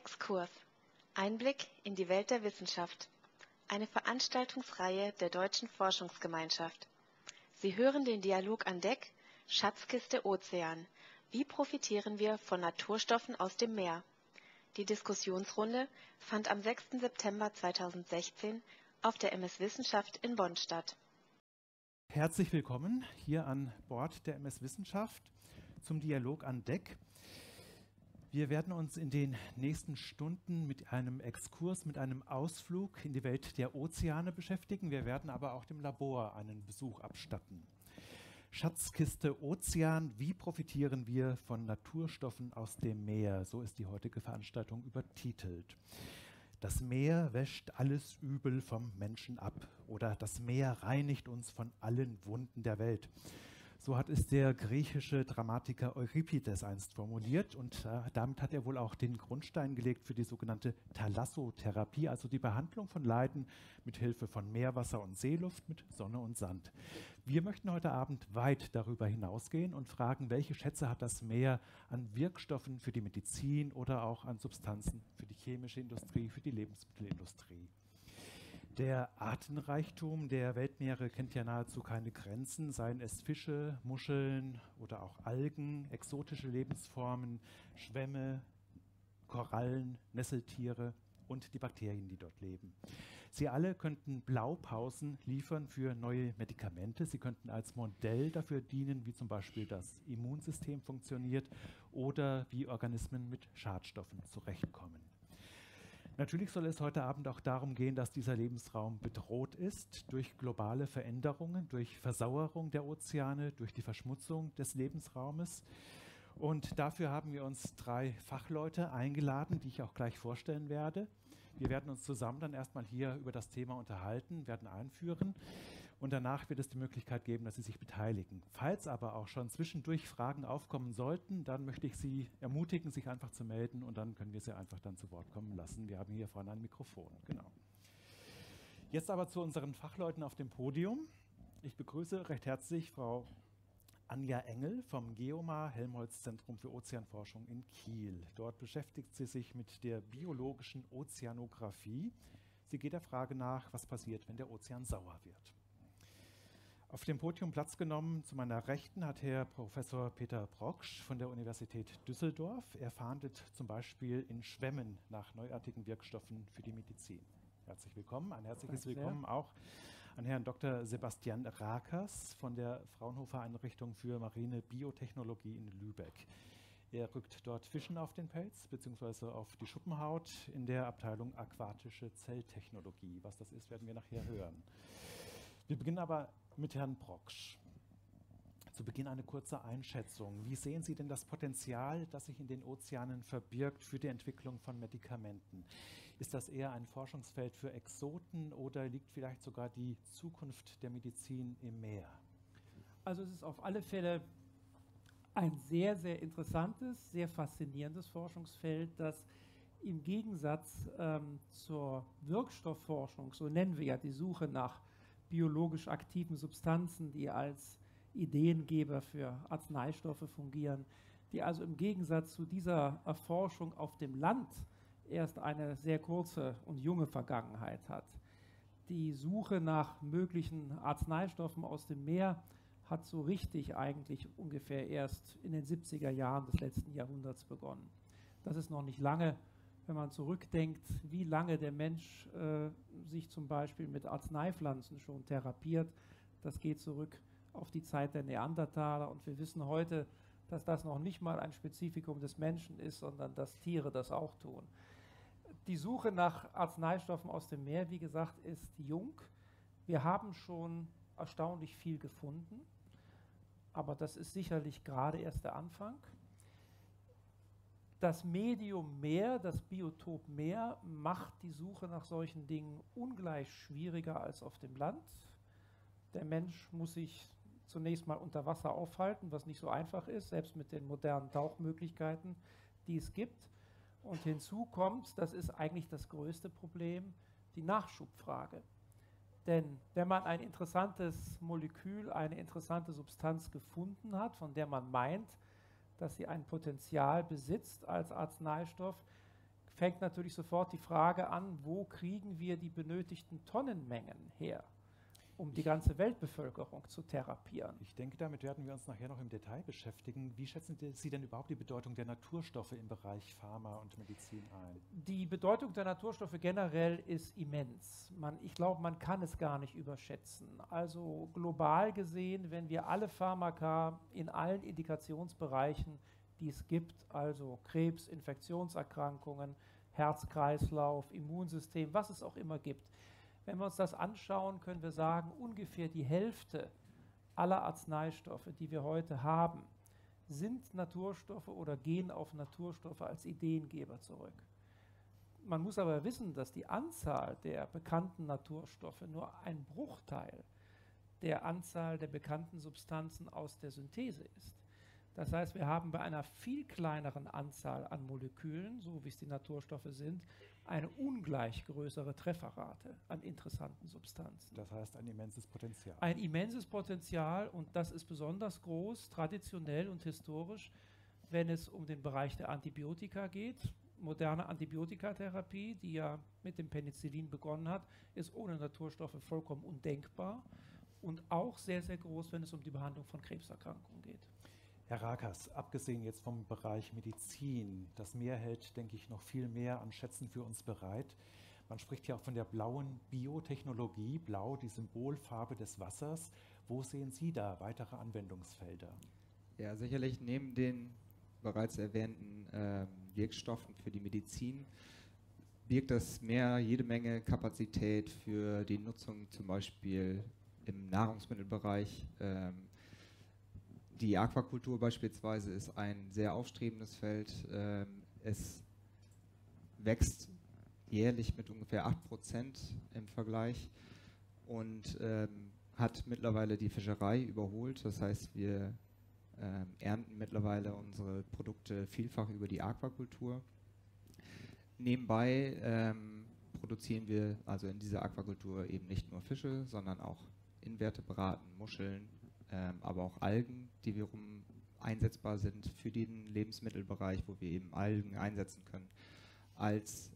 Exkurs. Einblick in die Welt der Wissenschaft. Eine Veranstaltungsreihe der Deutschen Forschungsgemeinschaft. Sie hören den Dialog an Deck, Schatzkiste Ozean. Wie profitieren wir von Naturstoffen aus dem Meer? Die Diskussionsrunde fand am 6. September 2016 auf der MS Wissenschaft in Bonn statt. Herzlich willkommen hier an Bord der MS Wissenschaft zum Dialog an Deck. Wir werden uns in den nächsten Stunden mit einem Exkurs, mit einem Ausflug in die Welt der Ozeane beschäftigen. Wir werden aber auch dem Labor einen Besuch abstatten. Schatzkiste Ozean, wie profitieren wir von Naturstoffen aus dem Meer? So ist die heutige Veranstaltung übertitelt. Das Meer wäscht alles Übel vom Menschen ab oder das Meer reinigt uns von allen Wunden der Welt. So hat es der griechische Dramatiker Euripides einst formuliert und damit hat er wohl auch den Grundstein gelegt für die sogenannte Thalassotherapie, also die Behandlung von Leiden mit Hilfe von Meerwasser und Seeluft, mit Sonne und Sand. Wir möchten heute Abend weit darüber hinausgehen und fragen, welche Schätze hat das Meer an Wirkstoffen für die Medizin oder auch an Substanzen für die chemische Industrie, für die Lebensmittelindustrie. Der Artenreichtum der Weltmeere kennt ja nahezu keine Grenzen, seien es Fische, Muscheln oder auch Algen, exotische Lebensformen, Schwämme, Korallen, Nesseltiere und die Bakterien, die dort leben. Sie alle könnten Blaupausen liefern für neue Medikamente. Sie könnten als Modell dafür dienen, wie zum Beispiel das Immunsystem funktioniert oder wie Organismen mit Schadstoffen zurechtkommen. Natürlich soll es heute Abend auch darum gehen, dass dieser Lebensraum bedroht ist durch globale Veränderungen, durch Versauerung der Ozeane, durch die Verschmutzung des Lebensraumes. Und dafür haben wir uns 3 Fachleute eingeladen, die ich auch gleich vorstellen werde. Wir werden uns zusammen dann erstmal hier über das Thema unterhalten, werden einführen und danach wird es die Möglichkeit geben, dass Sie sich beteiligen. Falls aber auch schon zwischendurch Fragen aufkommen sollten, dann möchte ich Sie ermutigen, sich einfach zu melden und dann können wir Sie einfach dann zu Wort kommen lassen. Wir haben hier vorne ein Mikrofon. Genau. Jetzt aber zu unseren Fachleuten auf dem Podium. Ich begrüße recht herzlich Frau Anja Engel vom Geomar-Helmholtz-Zentrum für Ozeanforschung in Kiel. Dort beschäftigt sie sich mit der biologischen Ozeanographie. Sie geht der Frage nach, was passiert, wenn der Ozean sauer wird. Auf dem Podium Platz genommen zu meiner Rechten hat Herr Professor Peter Proksch von der Universität Düsseldorf. Er fahndet zum Beispiel in Schwämmen nach neuartigen Wirkstoffen für die Medizin. Herzlich willkommen. Ein herzliches Willkommen auch an Herrn Dr. Sebastian Rakers von der Fraunhofer Einrichtung für marine Biotechnologie in Lübeck. Er rückt dort Fischen auf den Pelz bzw. auf die Schuppenhaut in der Abteilung aquatische Zelltechnologie. Was das ist, werden wir nachher hören. Wir beginnen aber mit Herrn Proksch. Zu Beginn eine kurze Einschätzung. Wie sehen Sie denn das Potenzial, das sich in den Ozeanen verbirgt für die Entwicklung von Medikamenten? Ist das eher ein Forschungsfeld für Exoten oder liegt vielleicht sogar die Zukunft der Medizin im Meer? Also es ist auf alle Fälle ein sehr, sehr interessantes, sehr faszinierendes Forschungsfeld, das im Gegensatz zur Wirkstoffforschung, so nennen wir ja die Suche nach biologisch aktiven Substanzen, die als Ideengeber für Arzneistoffe fungieren, die also im Gegensatz zu dieser Erforschung auf dem Land erst eine sehr kurze und junge Vergangenheit hat. Die Suche nach möglichen Arzneistoffen aus dem Meer hat so richtig eigentlich ungefähr erst in den 70er Jahren des letzten Jahrhunderts begonnen. Das ist noch nicht lange, wenn man zurückdenkt, wie lange der Mensch sich zum Beispiel mit Arzneipflanzen schon therapiert. Das geht zurück auf die Zeit der Neandertaler und wir wissen heute, dass das noch nicht mal ein Spezifikum des Menschen ist, sondern dass Tiere das auch tun. Die Suche nach Arzneistoffen aus dem Meer, wie gesagt, ist jung. Wir haben schon erstaunlich viel gefunden, aber das ist sicherlich gerade erst der Anfang. Das Medium Meer, das Biotop Meer, macht die Suche nach solchen Dingen ungleich schwieriger als auf dem Land. Der Mensch muss sich zunächst mal unter Wasser aufhalten, was nicht so einfach ist, selbst mit den modernen Tauchmöglichkeiten, die es gibt. Und hinzu kommt, das ist eigentlich das größte Problem, die Nachschubfrage. Denn wenn man ein interessantes Molekül, eine interessante Substanz gefunden hat, von der man meint, dass sie ein Potenzial besitzt als Arzneistoff, fängt natürlich sofort die Frage an, wo kriegen wir die benötigten Tonnenmengen her, um die ganze Weltbevölkerung zu therapieren. Ich denke, damit werden wir uns nachher noch im Detail beschäftigen. Wie schätzen Sie denn überhaupt die Bedeutung der Naturstoffe im Bereich Pharma und Medizin ein? Die Bedeutung der Naturstoffe generell ist immens. Ich glaube, man kann es gar nicht überschätzen. Also global gesehen, wenn wir alle Pharmaka in allen Indikationsbereichen, die es gibt, also Krebs, Infektionserkrankungen, Herz-Kreislauf, Immunsystem, was es auch immer gibt, wenn wir uns das anschauen, können wir sagen, ungefähr die Hälfte aller Arzneistoffe, die wir heute haben, sind Naturstoffe oder gehen auf Naturstoffe als Ideengeber zurück. Man muss aber wissen, dass die Anzahl der bekannten Naturstoffe nur ein Bruchteil der Anzahl der bekannten Substanzen aus der Synthese ist. Das heißt, wir haben bei einer viel kleineren Anzahl an Molekülen, so wie es die Naturstoffe sind, eine ungleich größere Trefferrate an interessanten Substanzen. Das heißt ein immenses Potenzial. Ein immenses Potenzial, und das ist besonders groß, traditionell und historisch, wenn es um den Bereich der Antibiotika geht. Moderne Antibiotikatherapie, die ja mit dem Penicillin begonnen hat, ist ohne Naturstoffe vollkommen undenkbar und auch sehr, sehr groß, wenn es um die Behandlung von Krebserkrankungen geht. Herr Rakers, abgesehen jetzt vom Bereich Medizin, das Meer hält, denke ich, noch viel mehr an Schätzen für uns bereit. Man spricht ja auch von der blauen Biotechnologie, blau, die Symbolfarbe des Wassers. Wo sehen Sie da weitere Anwendungsfelder? Ja, sicherlich neben den bereits erwähnten Wirkstoffen für die Medizin birgt das Meer jede Menge Kapazität für die Nutzung zum Beispiel im Nahrungsmittelbereich. Die Aquakultur beispielsweise ist ein sehr aufstrebendes Feld. Es wächst jährlich mit ungefähr 8% im Vergleich und hat mittlerweile die Fischerei überholt. Das heißt, wir ernten mittlerweile unsere Produkte vielfach über die Aquakultur. Nebenbei produzieren wir also in dieser Aquakultur eben nicht nur Fische, sondern auch Invertebraten, Muscheln, aber auch Algen, die wiederum einsetzbar sind für den Lebensmittelbereich, wo wir eben Algen einsetzen können als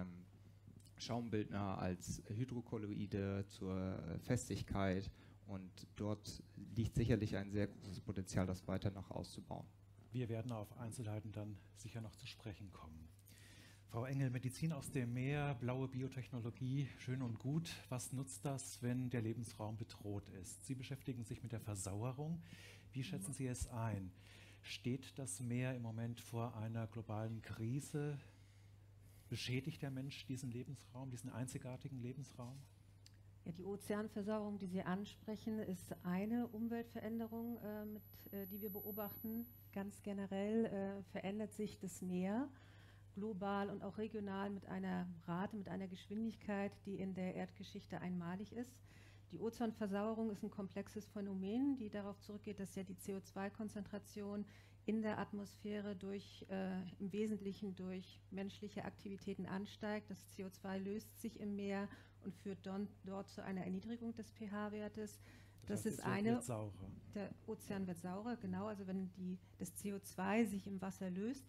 Schaumbildner, als Hydrokolloide zur Festigkeit, und dort liegt sicherlich ein sehr großes Potenzial, das weiter noch auszubauen. Wir werden auf Einzelheiten dann sicher noch zu sprechen kommen. Frau Engel, Medizin aus dem Meer, blaue Biotechnologie, schön und gut. Was nutzt das, wenn der Lebensraum bedroht ist? Sie beschäftigen sich mit der Versauerung. Wie schätzen Sie es ein? Steht das Meer im Moment vor einer globalen Krise? Beschädigt der Mensch diesen Lebensraum, diesen einzigartigen Lebensraum? Ja, die Ozeanversauerung, die Sie ansprechen, ist eine Umweltveränderung, die wir beobachten. Ganz generell verändert sich das Meer global und auch regional mit einer Rate, mit einer Geschwindigkeit, die in der Erdgeschichte einmalig ist. Die Ozeanversauerung ist ein komplexes Phänomen, die darauf zurückgeht, dass ja die CO2-Konzentration in der Atmosphäre im Wesentlichen durch menschliche Aktivitäten ansteigt. Das CO2 löst sich im Meer und führt dort zu einer Erniedrigung des pH-Wertes. Das heißt, wird saurer. Der Ozean wird saurer, genau. Also wenn das CO2 sich im Wasser löst,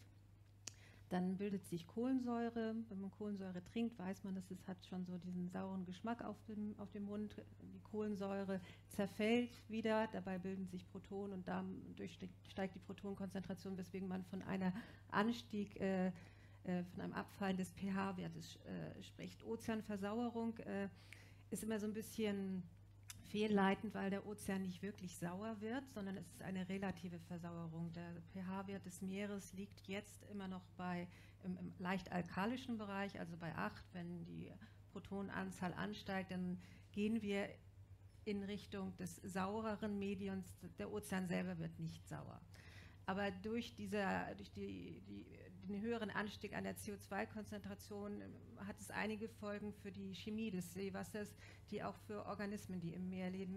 dann bildet sich Kohlensäure. Wenn man Kohlensäure trinkt, weiß man, dass es hat schon so diesen sauren Geschmack auf dem Mund. Die Kohlensäure zerfällt wieder, dabei bilden sich Protonen und dadurch steigt die Protonenkonzentration, weswegen man von einem Anstieg, von einem Abfallen des pH-Wertes spricht. Ozeanversauerung ist immer so ein bisschen fehlleitend, weil der Ozean nicht wirklich sauer wird, sondern es ist eine relative Versauerung. Der pH-Wert des Meeres liegt jetzt immer noch im leicht alkalischen Bereich, also bei 8. Wenn die Protonenanzahl ansteigt, dann gehen wir in Richtung des saureren Mediums. Der Ozean selber wird nicht sauer. Aber durch den höheren Anstieg an der CO2-Konzentration hat es einige Folgen für die Chemie des Seewassers, die auch für Organismen, die im Meer leben,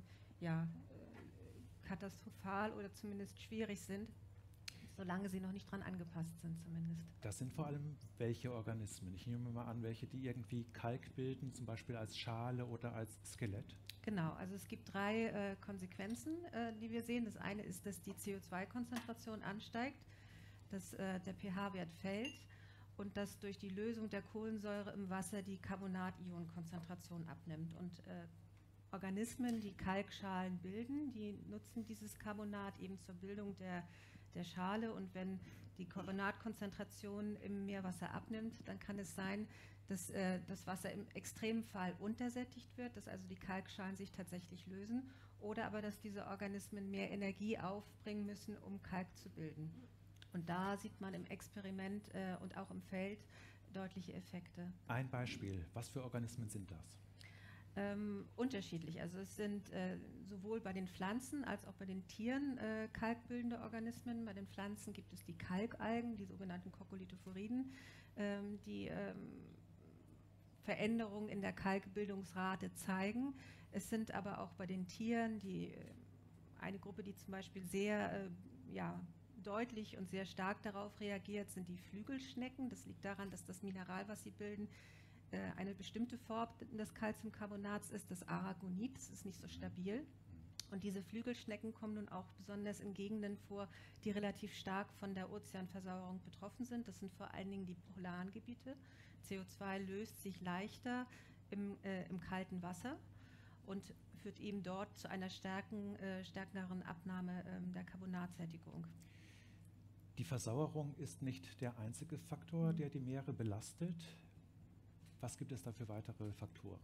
katastrophal oder zumindest schwierig sind, solange sie noch nicht dran angepasst sind zumindest. Das sind vor allem welche Organismen? Ich nehme mal an, welche, die irgendwie Kalk bilden, zum Beispiel als Schale oder als Skelett? Genau, also es gibt 3 Konsequenzen, die wir sehen. Das eine ist, dass die CO2-Konzentration ansteigt, dass der pH-Wert fällt und dass durch die Lösung der Kohlensäure im Wasser die Carbonat-Ionenkonzentration abnimmt. Und Organismen, die Kalkschalen bilden, die nutzen dieses Carbonat eben zur Bildung der Schale. Und wenn die Carbonatkonzentration im Meerwasser abnimmt, dann kann es sein, dass das Wasser im Extremfall untersättigt wird, dass also die Kalkschalen sich tatsächlich lösen, oder aber, dass diese Organismen mehr Energie aufbringen müssen, um Kalk zu bilden. Und da sieht man im Experiment und auch im Feld deutliche Effekte. Ein Beispiel, was für Organismen sind das? Unterschiedlich. Also es sind sowohl bei den Pflanzen als auch bei den Tieren kalkbildende Organismen. Bei den Pflanzen gibt es die Kalkalgen, die sogenannten Coccolithophoriden, die Veränderungen in der Kalkbildungsrate zeigen. Es sind aber auch bei den Tieren eine Gruppe, die zum Beispiel sehr deutlich und sehr stark darauf reagiert, sind die Flügelschnecken. Das liegt daran, dass das Mineral, was sie bilden, eine bestimmte Form des Calciumcarbonats ist, das Aragonit. Das ist nicht so stabil. Und diese Flügelschnecken kommen nun auch besonders in Gegenden vor, die relativ stark von der Ozeanversauerung betroffen sind. Das sind vor allen Dingen die polaren Gebiete. CO2 löst sich leichter im kalten Wasser und führt eben dort zu einer stärkeren Abnahme der Carbonatsättigung. Die Versauerung ist nicht der einzige Faktor, der die Meere belastet. Was gibt es da für weitere Faktoren?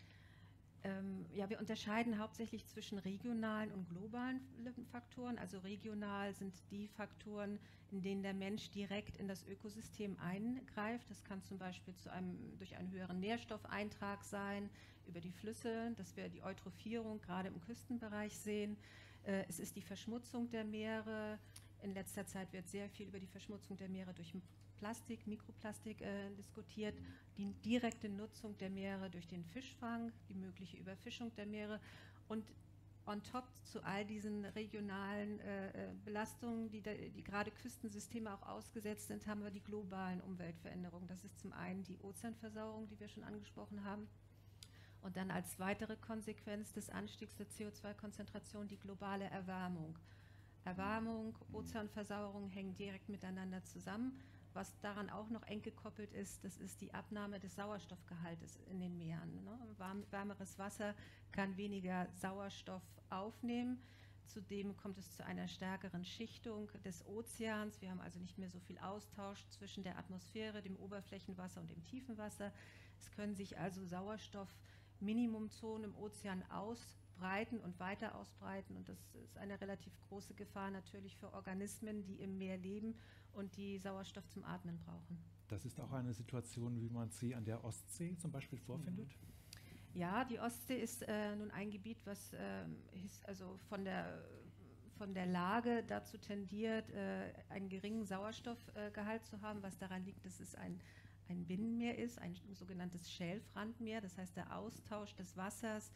Wir unterscheiden hauptsächlich zwischen regionalen und globalen Faktoren. Also regional sind die Faktoren, in denen der Mensch direkt in das Ökosystem eingreift. Das kann zum Beispiel durch einen höheren Nährstoffeintrag sein, über die Flüsse, dass wir die Eutrophierung gerade im Küstenbereich sehen. Es ist die Verschmutzung der Meere. In letzter Zeit wird sehr viel über die Verschmutzung der Meere durch Plastik, Mikroplastik diskutiert, die direkte Nutzung der Meere durch den Fischfang, die mögliche Überfischung der Meere und on top zu all diesen regionalen Belastungen, die gerade Küstensysteme auch ausgesetzt sind, haben wir die globalen Umweltveränderungen. Das ist zum einen die Ozeanversauerung, die wir schon angesprochen haben, und dann als weitere Konsequenz des Anstiegs der CO2-Konzentration die globale Erwärmung. Erwärmung, Ozeanversauerung hängen direkt miteinander zusammen. Was daran auch noch eng gekoppelt ist, das ist die Abnahme des Sauerstoffgehaltes in den Meeren. Ne? Wärmeres Wasser kann weniger Sauerstoff aufnehmen. Zudem kommt es zu einer stärkeren Schichtung des Ozeans. Wir haben also nicht mehr so viel Austausch zwischen der Atmosphäre, dem Oberflächenwasser und dem Tiefenwasser. Es können sich also Sauerstoffminimumzonen im Ozean ausbreiten und weiter ausbreiten. Und das ist eine relativ große Gefahr natürlich für Organismen, die im Meer leben und die Sauerstoff zum Atmen brauchen. Das ist auch eine Situation, wie man sie an der Ostsee zum Beispiel vorfindet? Ja, die Ostsee ist nun ein Gebiet, was also von der Lage dazu tendiert, einen geringen Sauerstoffgehalt zu haben, was daran liegt, dass es ein Binnenmeer ist, ein sogenanntes Schelfrandmeer. Das heißt, der Austausch des Wassers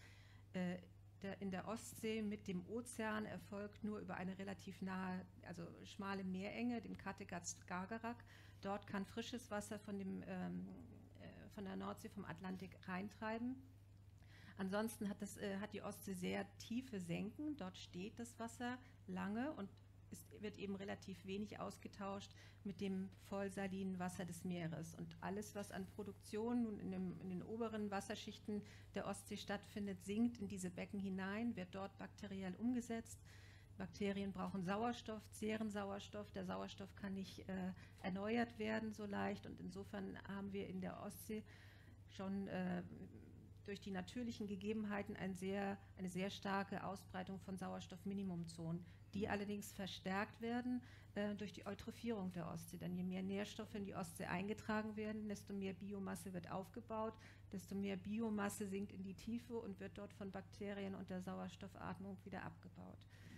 in der Ostsee mit dem Ozean erfolgt nur über eine relativ nahe, also schmale Meerenge, dem Kattegat-Skagerrak. Dort kann frisches Wasser von der Nordsee, vom Atlantik reintreiben. Ansonsten hat die Ostsee sehr tiefe Senken. Dort steht das Wasser lange und es wird eben relativ wenig ausgetauscht mit dem vollsalinen Wasser des Meeres. Und alles, was an Produktion nun in den oberen Wasserschichten der Ostsee stattfindet, sinkt in diese Becken hinein, wird dort bakteriell umgesetzt. Bakterien brauchen Sauerstoff, zehren Sauerstoff. Der Sauerstoff kann nicht erneuert werden so leicht. Und insofern haben wir in der Ostsee schon durch die natürlichen Gegebenheiten eine sehr starke Ausbreitung von Sauerstoffminimumzonen, die allerdings verstärkt werden durch die Eutrophierung der Ostsee. Denn je mehr Nährstoffe in die Ostsee eingetragen werden, desto mehr Biomasse wird aufgebaut, desto mehr Biomasse sinkt in die Tiefe und wird dort von Bakterien und der Sauerstoffatmung wieder abgebaut.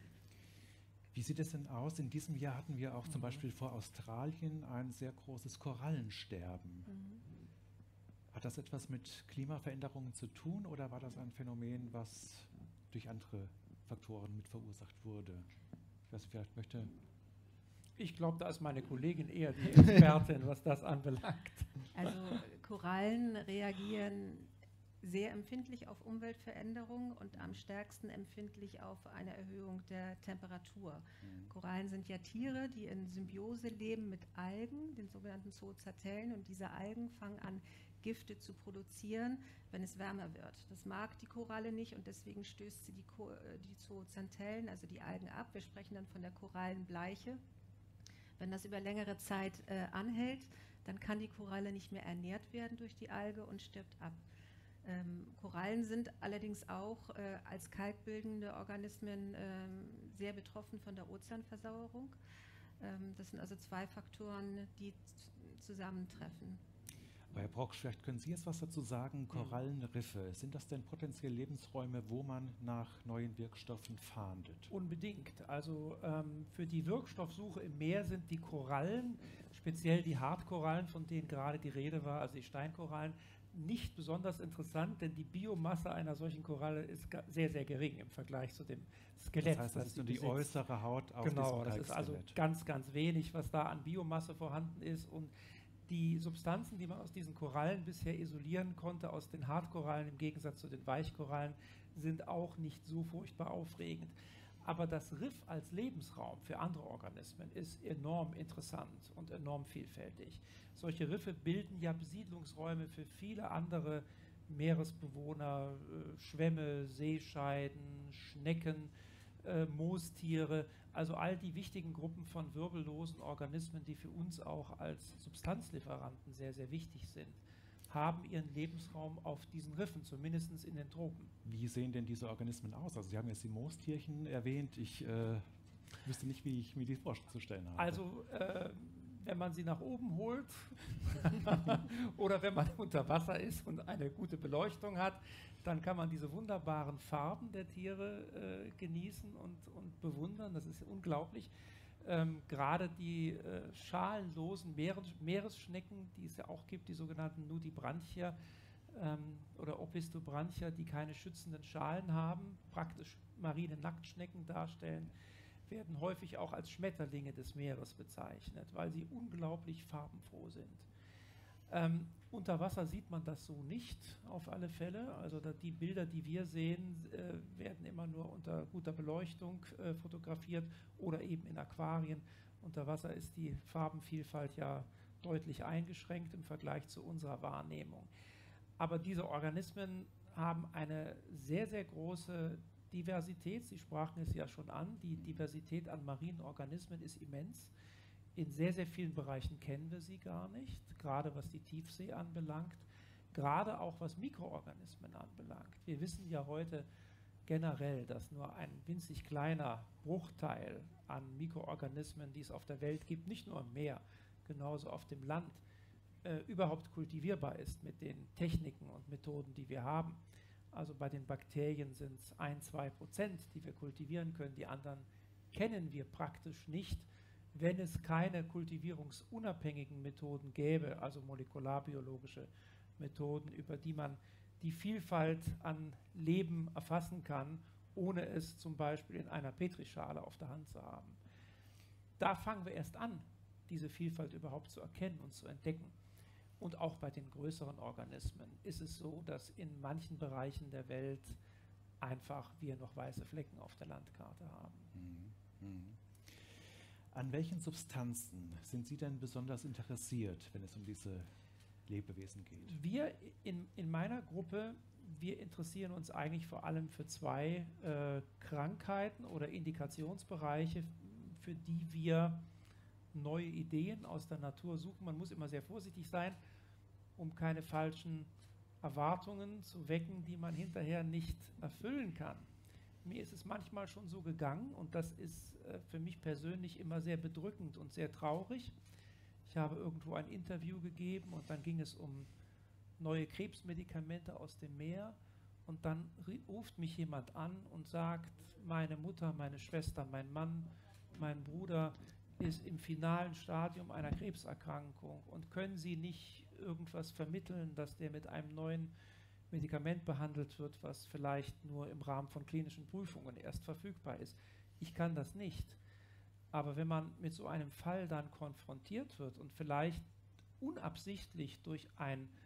Wie sieht es denn aus? In diesem Jahr hatten wir auch zum Beispiel vor Australien ein sehr großes Korallensterben. Hat das etwas mit Klimaveränderungen zu tun oder war das ein Phänomen, was durch andere Faktoren mit verursacht wurde? Ich weiß, vielleicht möchte... Ich glaube, da ist meine Kollegin eher die Expertin, was das anbelangt. Also Korallen reagieren sehr empfindlich auf Umweltveränderungen und am stärksten empfindlich auf eine Erhöhung der Temperatur. Korallen sind ja Tiere, die in Symbiose leben mit Algen, den sogenannten Zoozatellen, und diese Algen fangen an, Gifte zu produzieren, wenn es wärmer wird. Das mag die Koralle nicht und deswegen stößt sie die Zoozantellen, also die Algen, ab. Wir sprechen dann von der Korallenbleiche. Wenn das über längere Zeit anhält, dann kann die Koralle nicht mehr ernährt werden durch die Alge und stirbt ab. Korallen sind allerdings auch als kalkbildende Organismen sehr betroffen von der Ozeanversauerung. Das sind also zwei Faktoren, die zusammentreffen. Aber Herr Brocksch, vielleicht können Sie jetzt was dazu sagen. Korallenriffe, sind das denn potenziell Lebensräume, wo man nach neuen Wirkstoffen fahndet? Unbedingt. Also für die Wirkstoffsuche im Meer sind die Korallen, speziell die Hartkorallen, von denen gerade die Rede war, also die Steinkorallen, nicht besonders interessant, denn die Biomasse einer solchen Koralle ist sehr, sehr gering im Vergleich zu dem Skelett. Das heißt, das ist nur die äußere Haut auf diesem diesem Kalkskelett. Das ist also ganz, ganz wenig, was da an Biomasse vorhanden ist. Und die Substanzen, die man aus diesen Korallen bisher isolieren konnte, aus den Hartkorallen im Gegensatz zu den Weichkorallen, sind auch nicht so furchtbar aufregend. Aber das Riff als Lebensraum für andere Organismen ist enorm interessant und enorm vielfältig. Solche Riffe bilden ja Besiedlungsräume für viele andere Meeresbewohner, Schwämme, Seescheiden, Schnecken, Moostiere, also all die wichtigen Gruppen von wirbellosen Organismen, die für uns auch als Substanzlieferanten sehr, sehr wichtig sind, haben ihren Lebensraum auf diesen Riffen, zumindest in den Tropen. Wie sehen denn diese Organismen aus? Also Sie haben jetzt die Moostierchen erwähnt. Ich wüsste nicht, wie ich mir die vorzustellen habe. Also wenn man sie nach oben holt oder wenn man unter Wasser ist und eine gute Beleuchtung hat, dann kann man diese wunderbaren Farben der Tiere genießen und bewundern. Das ist unglaublich. Gerade die schalenlosen Meeresschnecken, die es ja auch gibt, die sogenannten Nudibranchia oder Opistobranchia, die keine schützenden Schalen haben, praktisch marine Nacktschnecken darstellen, werden häufig auch als Schmetterlinge des Meeres bezeichnet, weil sie unglaublich farbenfroh sind. Unter Wasser sieht man das so nicht, auf alle Fälle. Also die Bilder, die wir sehen, werden immer nur unter guter Beleuchtung fotografiert oder eben in Aquarien. Unter Wasser ist die Farbenvielfalt ja deutlich eingeschränkt im Vergleich zu unserer Wahrnehmung. Aber diese Organismen haben eine sehr, sehr große Diversität. Sie sprachen es ja schon an, die Diversität an marinen Organismen ist immens. In sehr, sehr vielen Bereichen kennen wir sie gar nicht, gerade was die Tiefsee anbelangt, gerade auch was Mikroorganismen anbelangt. Wir wissen ja heute generell, dass nur ein winzig kleiner Bruchteil an Mikroorganismen, die es auf der Welt gibt, nicht nur im Meer, genauso auf dem Land, überhaupt kultivierbar ist mit den Techniken und Methoden, die wir haben. Also bei den Bakterien sind es 1–2%, die wir kultivieren können, die anderen kennen wir praktisch nicht, wenn es keine kultivierungsunabhängigen Methoden gäbe, also molekularbiologische Methoden, über die man die Vielfalt an Leben erfassen kann, ohne es zum Beispiel in einer Petrischale auf der Hand zu haben. Da fangen wir erst an, diese Vielfalt überhaupt zu erkennen und zu entdecken. Und auch bei den größeren Organismen ist es so, dass in manchen Bereichen der Welt einfach wir noch weiße Flecken auf der Landkarte haben. An welchen Substanzen sind Sie denn besonders interessiert, wenn es um diese Lebewesen geht? Wir in meiner Gruppe, wir interessieren uns eigentlich vor allem für zwei Krankheiten oder Indikationsbereiche, für die wir neue Ideen aus der Natur suchen. Man muss immer sehr vorsichtig sein, um keine falschen Erwartungen zu wecken, die man hinterher nicht erfüllen kann. Mir ist es manchmal schon so gegangen und das ist für mich persönlich immer sehr bedrückend und sehr traurig. Ich habe irgendwo ein Interview gegeben und dann ging es um neue Krebsmedikamente aus dem Meer und dann ruft mich jemand an und sagt, meine Mutter, meine Schwester, mein Mann, mein Bruder ist im finalen Stadium einer Krebserkrankung und können Sie nicht irgendwas vermitteln, dass der mit einem neuen Medikament behandelt wird, was vielleicht nur im Rahmen von klinischen Prüfungen erst verfügbar ist. Ich kann das nicht. Aber wenn man mit so einem Fall dann konfrontiert wird und vielleicht unabsichtlich durch ein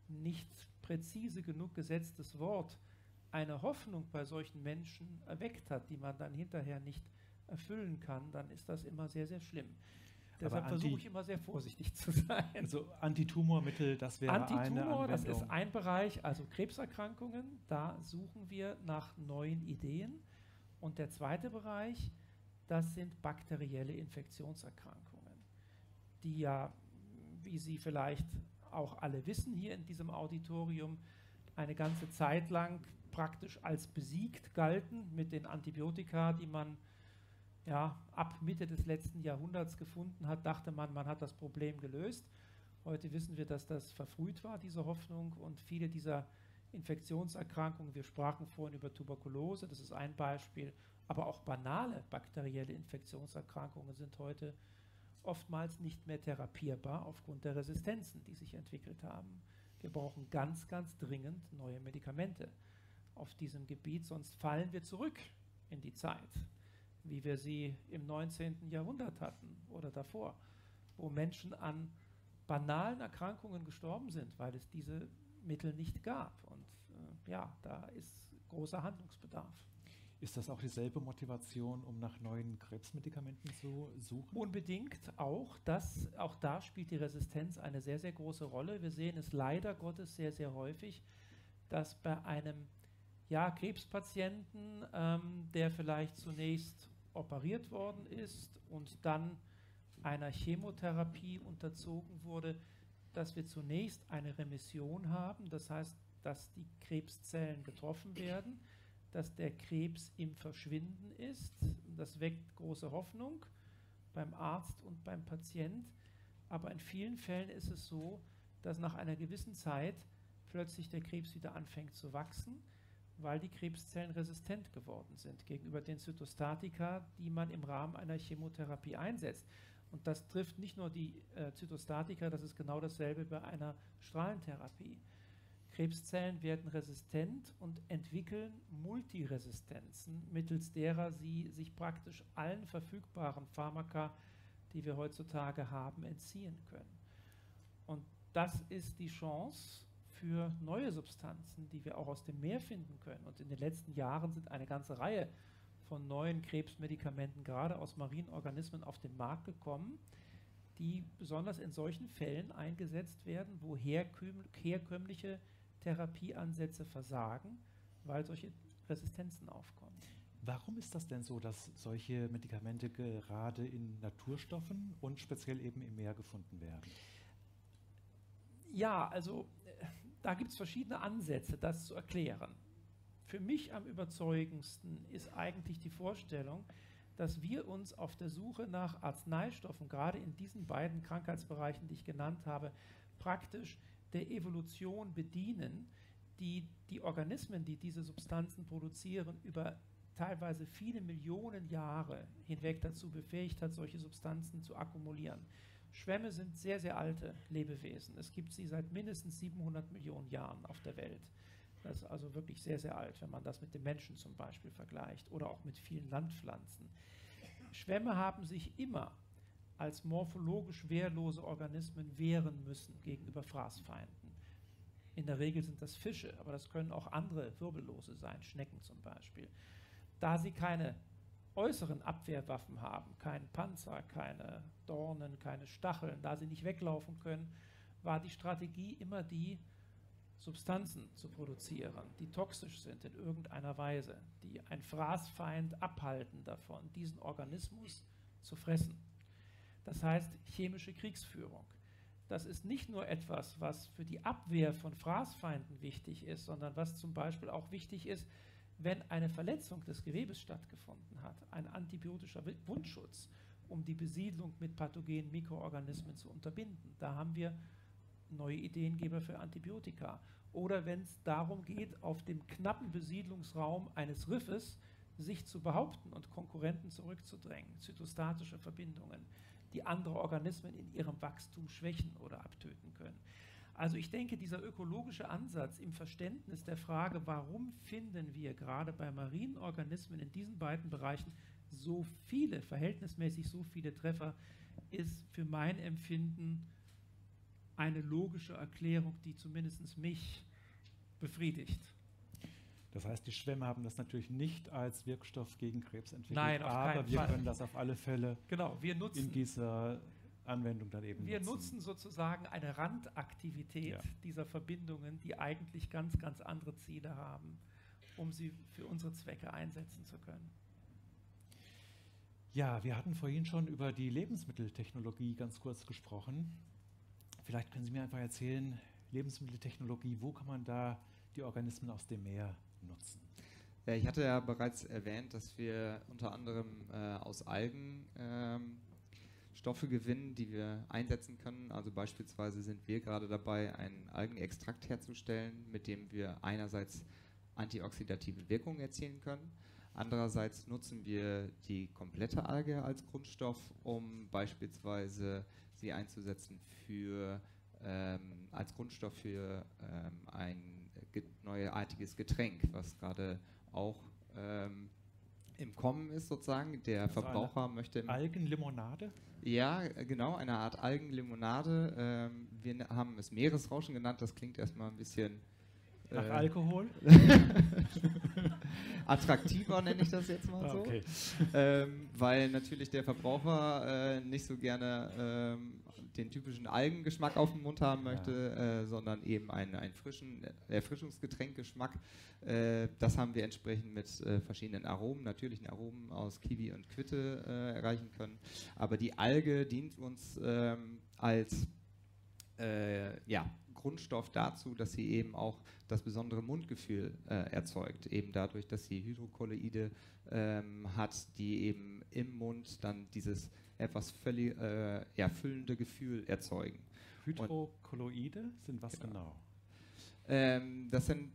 nicht präzise genug gesetztes Wort eine Hoffnung bei solchen Menschen erweckt hat, die man dann hinterher nicht erfüllen kann, dann ist das immer sehr, sehr schlimm. Deshalb versuche ich immer sehr vorsichtig zu sein. Also Antitumormittel, das wäre eine Anwendung. Das ist ein Bereich, also Krebserkrankungen, da suchen wir nach neuen Ideen. Und der zweite Bereich, das sind bakterielle Infektionserkrankungen, die ja, wie Sie vielleicht auch alle wissen hier in diesem Auditorium, eine ganze Zeit lang praktisch als besiegt galten mit den Antibiotika, die man ja, ab Mitte des letzten Jahrhunderts gefunden hat, dachte man, man hat das Problem gelöst. Heute wissen wir, dass das verfrüht war, diese Hoffnung, und viele dieser Infektionserkrankungen, wir sprachen vorhin über Tuberkulose, das ist ein Beispiel, aber auch banale bakterielle Infektionserkrankungen sind heute oftmals nicht mehr therapierbar aufgrund der Resistenzen, die sich entwickelt haben. Wir brauchen ganz, ganz dringend neue Medikamente auf diesem Gebiet, sonst fallen wir zurück in die Zeit, wie wir sie im 19. Jahrhundert hatten oder davor, wo Menschen an banalen Erkrankungen gestorben sind, weil es diese Mittel nicht gab. Und ja, da ist großer Handlungsbedarf. Ist das auch dieselbe Motivation, um nach neuen Krebsmedikamenten zu suchen? Unbedingt auch. Auch da spielt die Resistenz eine sehr, sehr große Rolle. Wir sehen es leider Gottes sehr, sehr häufig, dass bei einem Krebspatienten, der vielleicht zunächst operiert worden ist und dann einer Chemotherapie unterzogen wurde, dass wir zunächst eine Remission haben, das heißt, dass die Krebszellen getroffen werden, dass der Krebs im Verschwinden ist. Das weckt große Hoffnung beim Arzt und beim Patient, aber in vielen Fällen ist es so, dass nach einer gewissen Zeit plötzlich der Krebs wieder anfängt zu wachsen, weil die Krebszellen resistent geworden sind gegenüber den Zytostatika, die man im Rahmen einer Chemotherapie einsetzt. Und das trifft nicht nur die Zytostatika, das ist genau dasselbe bei einer Strahlentherapie. Krebszellen werden resistent und entwickeln Multiresistenzen, mittels derer sie sich praktisch allen verfügbaren Pharmaka, die wir heutzutage haben, entziehen können. Und das ist die Chance für neue Substanzen, die wir auch aus dem Meer finden können. Und in den letzten Jahren sind eine ganze Reihe von neuen Krebsmedikamenten gerade aus marinen Organismen auf den Markt gekommen, die besonders in solchen Fällen eingesetzt werden, wo herkömmliche Therapieansätze versagen, weil solche Resistenzen aufkommen. Warum ist das denn so, dass solche Medikamente gerade in Naturstoffen und speziell eben im Meer gefunden werden? Ja, also da gibt es verschiedene Ansätze, das zu erklären. Für mich am überzeugendsten ist eigentlich die Vorstellung, dass wir uns auf der Suche nach Arzneistoffen, gerade in diesen beiden Krankheitsbereichen, die ich genannt habe, praktisch der Evolution bedienen, die die Organismen, die diese Substanzen produzieren, über teilweise viele Millionen Jahre hinweg dazu befähigt hat, solche Substanzen zu akkumulieren. Schwämme sind sehr, sehr alte Lebewesen. Es gibt sie seit mindestens 700 Millionen Jahren auf der Welt. Das ist also wirklich sehr, sehr alt, wenn man das mit dem Menschen zum Beispiel vergleicht oder auch mit vielen Landpflanzen. Schwämme haben sich immer als morphologisch wehrlose Organismen wehren müssen gegenüber Fraßfeinden. In der Regel sind das Fische, aber das können auch andere Wirbellose sein, Schnecken zum Beispiel. Da sie keine äußeren Abwehrwaffen haben, keinen Panzer, keine Dornen, keine Stacheln, da sie nicht weglaufen können, war die Strategie immer die, Substanzen zu produzieren, die toxisch sind in irgendeiner Weise, die ein Fraßfeind abhalten davon, diesen Organismus zu fressen. Das heißt chemische Kriegsführung. Das ist nicht nur etwas, was für die Abwehr von Fraßfeinden wichtig ist, sondern was zum Beispiel auch wichtig ist, wenn eine Verletzung des Gewebes stattgefunden hat, ein antibiotischer Wundschutz, um die Besiedlung mit pathogenen Mikroorganismen zu unterbinden. Da haben wir neue Ideengeber für Antibiotika. Oder wenn es darum geht, auf dem knappen Besiedlungsraum eines Riffes sich zu behaupten und Konkurrenten zurückzudrängen, zytostatische Verbindungen, die andere Organismen in ihrem Wachstum schwächen oder abtöten können. Also ich denke, dieser ökologische Ansatz im Verständnis der Frage, warum finden wir gerade bei marinen Organismen in diesen beiden Bereichen so viele, verhältnismäßig so viele Treffer, ist für mein Empfinden eine logische Erklärung, die zumindest mich befriedigt. Das heißt, die Schwämme haben das natürlich nicht als Wirkstoff gegen Krebs entwickelt, Nein, auf aber keinen wir Fall. können das auf alle Fälle Genau, wir nutzen in dieser Anwendung dann eben Wir nutzen sozusagen eine Randaktivität dieser Verbindungen, die eigentlich ganz, ganz andere Ziele haben, um sie für unsere Zwecke einsetzen zu können. Ja, wir hatten vorhin schon über die Lebensmitteltechnologie ganz kurz gesprochen. Vielleicht können Sie mir einfach erzählen, Lebensmitteltechnologie, wo kann man da die Organismen aus dem Meer nutzen? Ja, ich hatte ja bereits erwähnt, dass wir unter anderem aus Algen Stoffe gewinnen, die wir einsetzen können. Also beispielsweise sind wir gerade dabei, einen Algenextrakt herzustellen, mit dem wir einerseits antioxidative Wirkungen erzielen können. Andererseits nutzen wir die komplette Alge als Grundstoff, um beispielsweise sie einzusetzen als Grundstoff für ein neuartiges Getränk, was gerade auch im Kommen ist sozusagen. Der Also Verbraucher möchte... Algenlimonade? Ja, genau, eine Art Algenlimonade. Wir haben es Meeresrauschen genannt, das klingt erstmal ein bisschen... Nach Alkohol? Attraktiver nenne ich das jetzt mal so. Okay. Weil natürlich der Verbraucher nicht so gerne den typischen Algengeschmack auf dem Mund haben möchte, sondern eben einen frischen Erfrischungsgetränkgeschmack. Das haben wir entsprechend mit verschiedenen Aromen, natürlichen Aromen aus Kiwi und Quitte erreichen können. Aber die Alge dient uns als Grundstoff dazu, dass sie eben auch das besondere Mundgefühl erzeugt, eben dadurch, dass sie Hydrokolloide hat, die eben im Mund dann dieses etwas völlig füllende Gefühl erzeugen. Hydrokolloide sind was genau? Das sind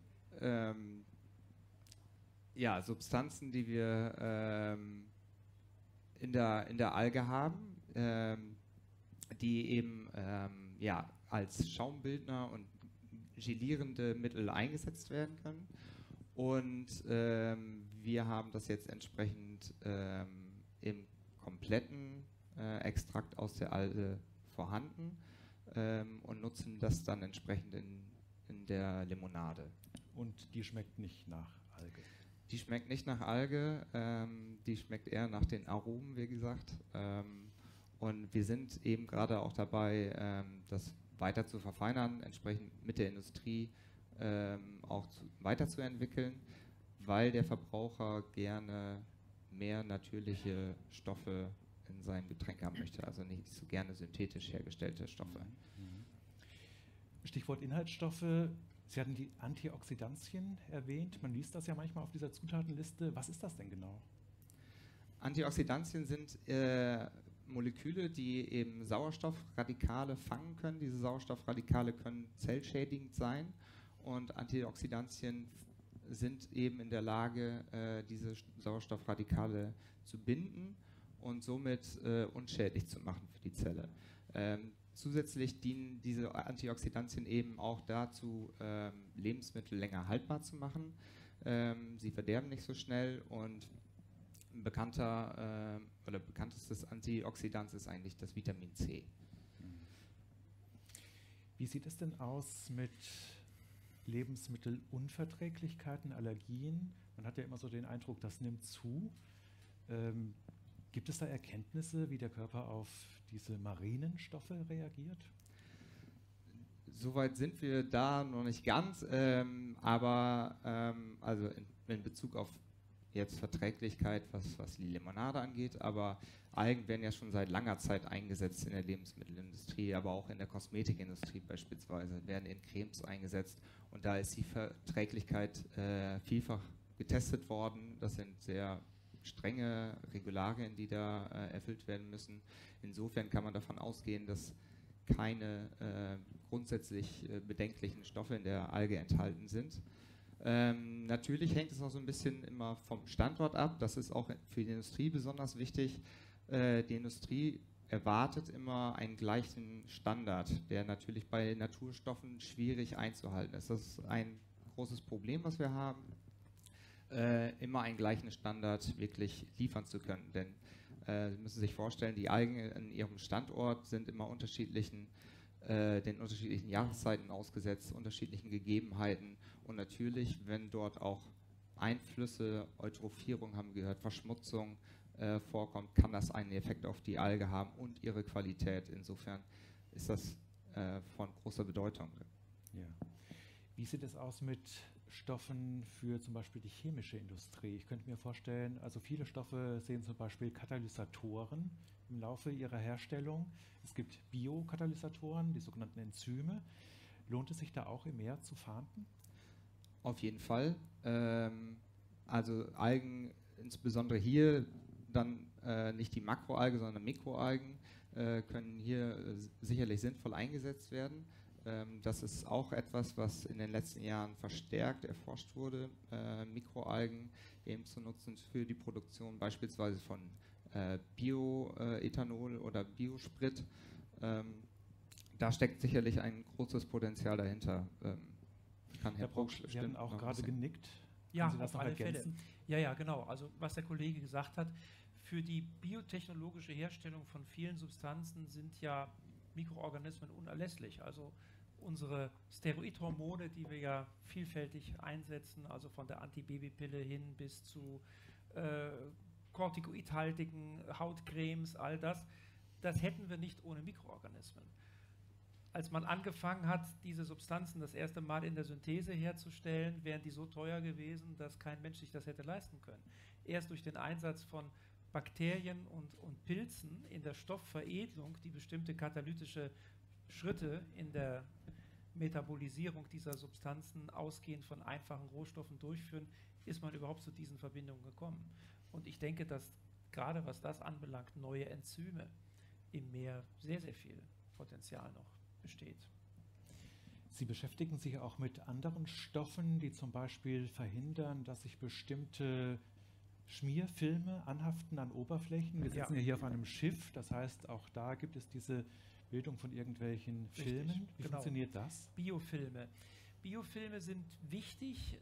Substanzen, die wir in der Alge haben, die eben als Schaumbildner und gelierende Mittel eingesetzt werden können. Und wir haben das jetzt entsprechend im kompletten Extrakt aus der Alge vorhanden und nutzen das dann entsprechend in der Limonade. Und die schmeckt nicht nach Alge? Die schmeckt nicht nach Alge, die schmeckt eher nach den Aromen, wie gesagt. Und wir sind eben gerade auch dabei, das weiter zu verfeinern, entsprechend mit der Industrie weiterzuentwickeln, weil der Verbraucher gerne mehr natürliche Stoffe in seinem Getränk haben möchte, also nicht so gerne synthetisch hergestellte Stoffe. Stichwort Inhaltsstoffe. Sie hatten die Antioxidantien erwähnt. Man liest das ja manchmal auf dieser Zutatenliste. Was ist das denn genau? Antioxidantien sind Moleküle, die eben Sauerstoffradikale fangen können. Diese Sauerstoffradikale können zellschädigend sein und Antioxidantien sind eben in der Lage, diese Sauerstoffradikale zu binden und somit unschädlich zu machen für die Zelle. Zusätzlich dienen diese Antioxidantien eben auch dazu, Lebensmittel länger haltbar zu machen. Sie verderben nicht so schnell und ein bekanntestes Antioxidant ist eigentlich das Vitamin C. Wie sieht es denn aus mit Lebensmittelunverträglichkeiten, Allergien? Man hat ja immer so den Eindruck, das nimmt zu. Gibt es da Erkenntnisse, wie der Körper auf diese marinen Stoffe reagiert? Soweit sind wir da noch nicht ganz, aber also in Bezug auf jetzt Verträglichkeit, was die Limonade angeht, aber Algen werden ja schon seit langer Zeit eingesetzt in der Lebensmittelindustrie, aber auch in der Kosmetikindustrie beispielsweise, werden in Cremes eingesetzt und da ist die Verträglichkeit vielfach getestet worden. Das sind sehr strenge Regularien, die da erfüllt werden müssen. Insofern kann man davon ausgehen, dass keine grundsätzlich bedenklichen Stoffe in der Alge enthalten sind. Natürlich hängt es auch so ein bisschen immer vom Standort ab. Das ist auch für die Industrie besonders wichtig. Die Industrie erwartet immer einen gleichen Standard, der natürlich bei Naturstoffen schwierig einzuhalten ist. Das ist ein großes Problem, was wir haben, immer einen gleichen Standard wirklich liefern zu können. Denn Sie müssen sich vorstellen, die Algen in ihrem Standort sind immer unterschiedlichen den unterschiedlichen Jahreszeiten ausgesetzt, unterschiedlichen Gegebenheiten. Und natürlich, wenn dort auch Einflüsse, Eutrophierung haben wir gehört, Verschmutzung vorkommt, kann das einen Effekt auf die Alge haben und ihre Qualität. Insofern ist das von großer Bedeutung. Ja. Wie sieht es aus mit Stoffen für zum Beispiel die chemische Industrie? Ich könnte mir vorstellen, also viele Stoffe sehen zum Beispiel Katalysatoren im Laufe ihrer Herstellung. Es gibt Biokatalysatoren, die sogenannten Enzyme. Lohnt es sich da auch im Meer zu fahnden? Auf jeden Fall. Also Algen, insbesondere hier dann nicht die Makroalge, sondern Mikroalgen, können hier sicherlich sinnvoll eingesetzt werden. Das ist auch etwas, was in den letzten Jahren verstärkt erforscht wurde, Mikroalgen eben zu nutzen für die Produktion beispielsweise von Bioethanol oder Biosprit. Da steckt sicherlich ein großes Potenzial dahinter. Kann Herr Brucksch Sie haben auch gerade genickt. Ja, Können Sie das auf noch alle ergänzen? Fälle. Ja, genau. Also was der Kollege gesagt hat, für die biotechnologische Herstellung von vielen Substanzen sind ja Mikroorganismen unerlässlich. Also unsere Steroidhormone, die wir ja vielfältig einsetzen, also von der Antibabypille hin bis zu kortikoidhaltigen Hautcremes, all das, das hätten wir nicht ohne Mikroorganismen. Als man angefangen hat, diese Substanzen das erste Mal in der Synthese herzustellen, wären die so teuer gewesen, dass kein Mensch sich das hätte leisten können. Erst durch den Einsatz von Bakterien und Pilzen in der Stoffveredelung, die bestimmte katalytische Schritte in der Metabolisierung dieser Substanzen ausgehend von einfachen Rohstoffen durchführen, ist man überhaupt zu diesen Verbindungen gekommen. Und ich denke, dass gerade was das anbelangt, neue Enzyme im Meer sehr, sehr viel Potenzial noch besteht. Sie beschäftigen sich auch mit anderen Stoffen, die zum Beispiel verhindern, dass sich bestimmte Schmierfilme anhaften an Oberflächen. Wir sitzen ja hier auf einem Schiff, das heißt, auch da gibt es diese Bildung von irgendwelchen Filmen. Wie funktioniert das? Biofilme. Biofilme sind wichtig,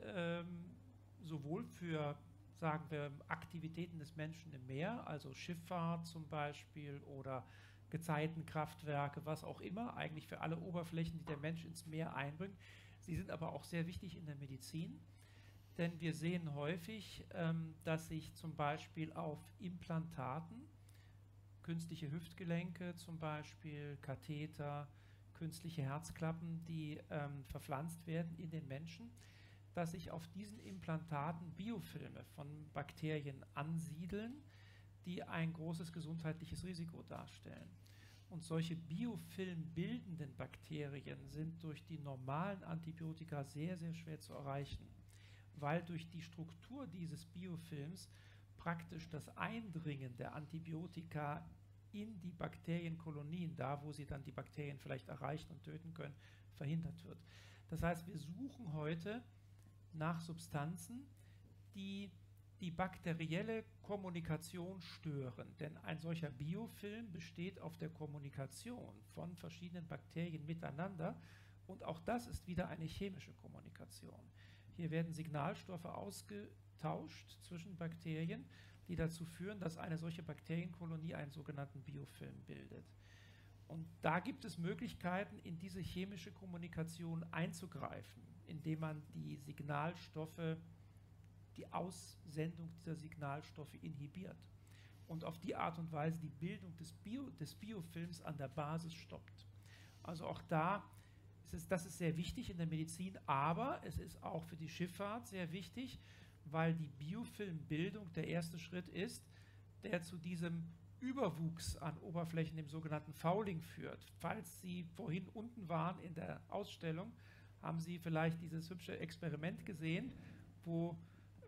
sowohl für, sagen wir, Aktivitäten des Menschen im Meer, also Schifffahrt zum Beispiel oder Gezeitenkraftwerke, was auch immer, eigentlich für alle Oberflächen, die der Mensch ins Meer einbringt. Sie sind aber auch sehr wichtig in der Medizin, denn wir sehen häufig, dass sich zum Beispiel auf Implantaten, künstliche Hüftgelenke zum Beispiel, Katheter, künstliche Herzklappen, die verpflanzt werden in den Menschen, dass sich auf diesen Implantaten Biofilme von Bakterien ansiedeln, die ein großes gesundheitliches Risiko darstellen. Und solche biofilmbildenden Bakterien sind durch die normalen Antibiotika sehr, sehr schwer zu erreichen, weil durch die Struktur dieses Biofilms praktisch das Eindringen der Antibiotika in die Bakterienkolonien, da wo sie dann die Bakterien vielleicht erreichen und töten können, verhindert wird. Das heißt, wir suchen heute nach Substanzen, die die bakterielle Kommunikation stören. Denn ein solcher Biofilm besteht auf der Kommunikation von verschiedenen Bakterien miteinander und auch das ist wieder eine chemische Kommunikation. Hier werden Signalstoffe ausgetauscht zwischen Bakterien, die dazu führen, dass eine solche Bakterienkolonie einen sogenannten Biofilm bildet. Und da gibt es Möglichkeiten, in diese chemische Kommunikation einzugreifen, indem man die Signalstoffe, die Aussendung dieser Signalstoffe inhibiert und auf die Art und Weise die Bildung des Biofilms an der Basis stoppt. Also auch da das ist sehr wichtig in der Medizin, aber es ist auch für die Schifffahrt sehr wichtig, weil die Biofilmbildung der erste Schritt ist, der zu diesem Überwuchs an Oberflächen, dem sogenannten Fouling, führt. Falls Sie vorhin unten waren in der Ausstellung, haben Sie vielleicht dieses hübsche Experiment gesehen, wo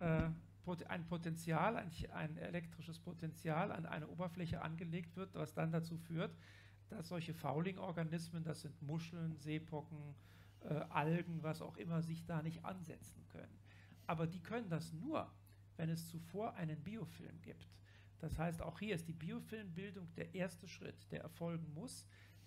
ein Potenzial, ein elektrisches Potenzial an eine Oberfläche angelegt wird, was dann dazu führt, dass solche Fouling-Organismen, das sind Muscheln, Seepocken, Algen, was auch immer, sich da nicht ansetzen können. Aber die können das nur, wenn es zuvor einen Biofilm gibt. Das heißt, auch hier ist die Biofilmbildung der erste Schritt, der erfolgen muss,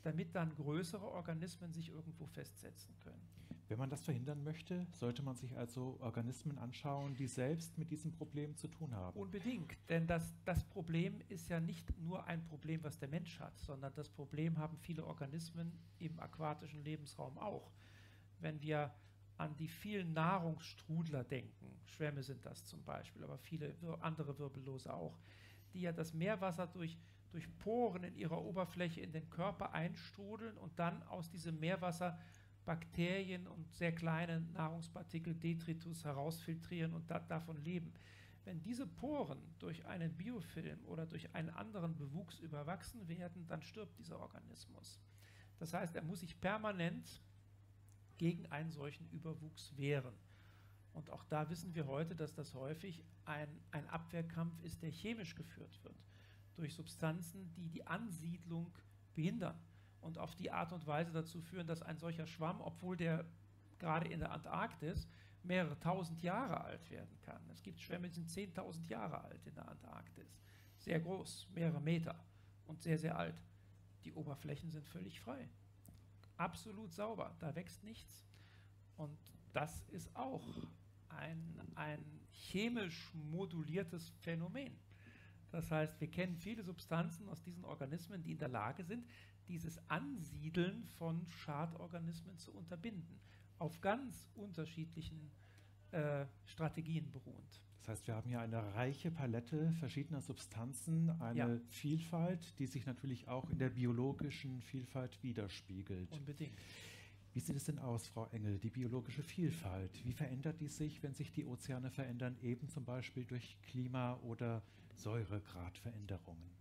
damit dann größere Organismen sich irgendwo festsetzen können. Wenn man das verhindern möchte, sollte man sich also Organismen anschauen, die selbst mit diesem Problem zu tun haben. Unbedingt, denn das Problem ist ja nicht nur ein Problem, was der Mensch hat, sondern das Problem haben viele Organismen im aquatischen Lebensraum auch. Wenn wir an die vielen Nahrungsstrudler denken, Schwämme sind das zum Beispiel, aber viele andere Wirbellose auch, die ja das Meerwasser durch Poren in ihrer Oberfläche in den Körper einstrudeln und dann aus diesem Meerwasser Bakterien und sehr kleine Nahrungspartikel, Detritus, herausfiltrieren und davon leben. Wenn diese Poren durch einen Biofilm oder durch einen anderen Bewuchs überwachsen werden, dann stirbt dieser Organismus. Das heißt, er muss sich permanent gegen einen solchen Überwuchs wehren. Und auch da wissen wir heute, dass das häufig ein Abwehrkampf ist, der chemisch geführt wird, durch Substanzen, die die Ansiedlung behindern und auf die Art und Weise dazu führen, dass ein solcher Schwamm, obwohl der gerade in der Antarktis mehrere tausend Jahre alt werden kann. Es gibt Schwämme, die sind 10.000 Jahre alt in der Antarktis. Sehr groß, mehrere Meter und sehr, sehr alt. Die Oberflächen sind völlig frei. Absolut sauber, da wächst nichts. Und das ist auch ein chemisch moduliertes Phänomen. Das heißt, wir kennen viele Substanzen aus diesen Organismen, die in der Lage sind, dieses Ansiedeln von Schadorganismen zu unterbinden, auf ganz unterschiedlichen Strategien beruhend. Das heißt, wir haben hier eine reiche Palette verschiedener Substanzen, eine Vielfalt, die sich natürlich auch in der biologischen Vielfalt widerspiegelt. Unbedingt. Wie sieht es denn aus, Frau Engel, die biologische Vielfalt? Wie verändert die sich, wenn sich die Ozeane verändern, eben zum Beispiel durch Klima- oder Säuregradveränderungen?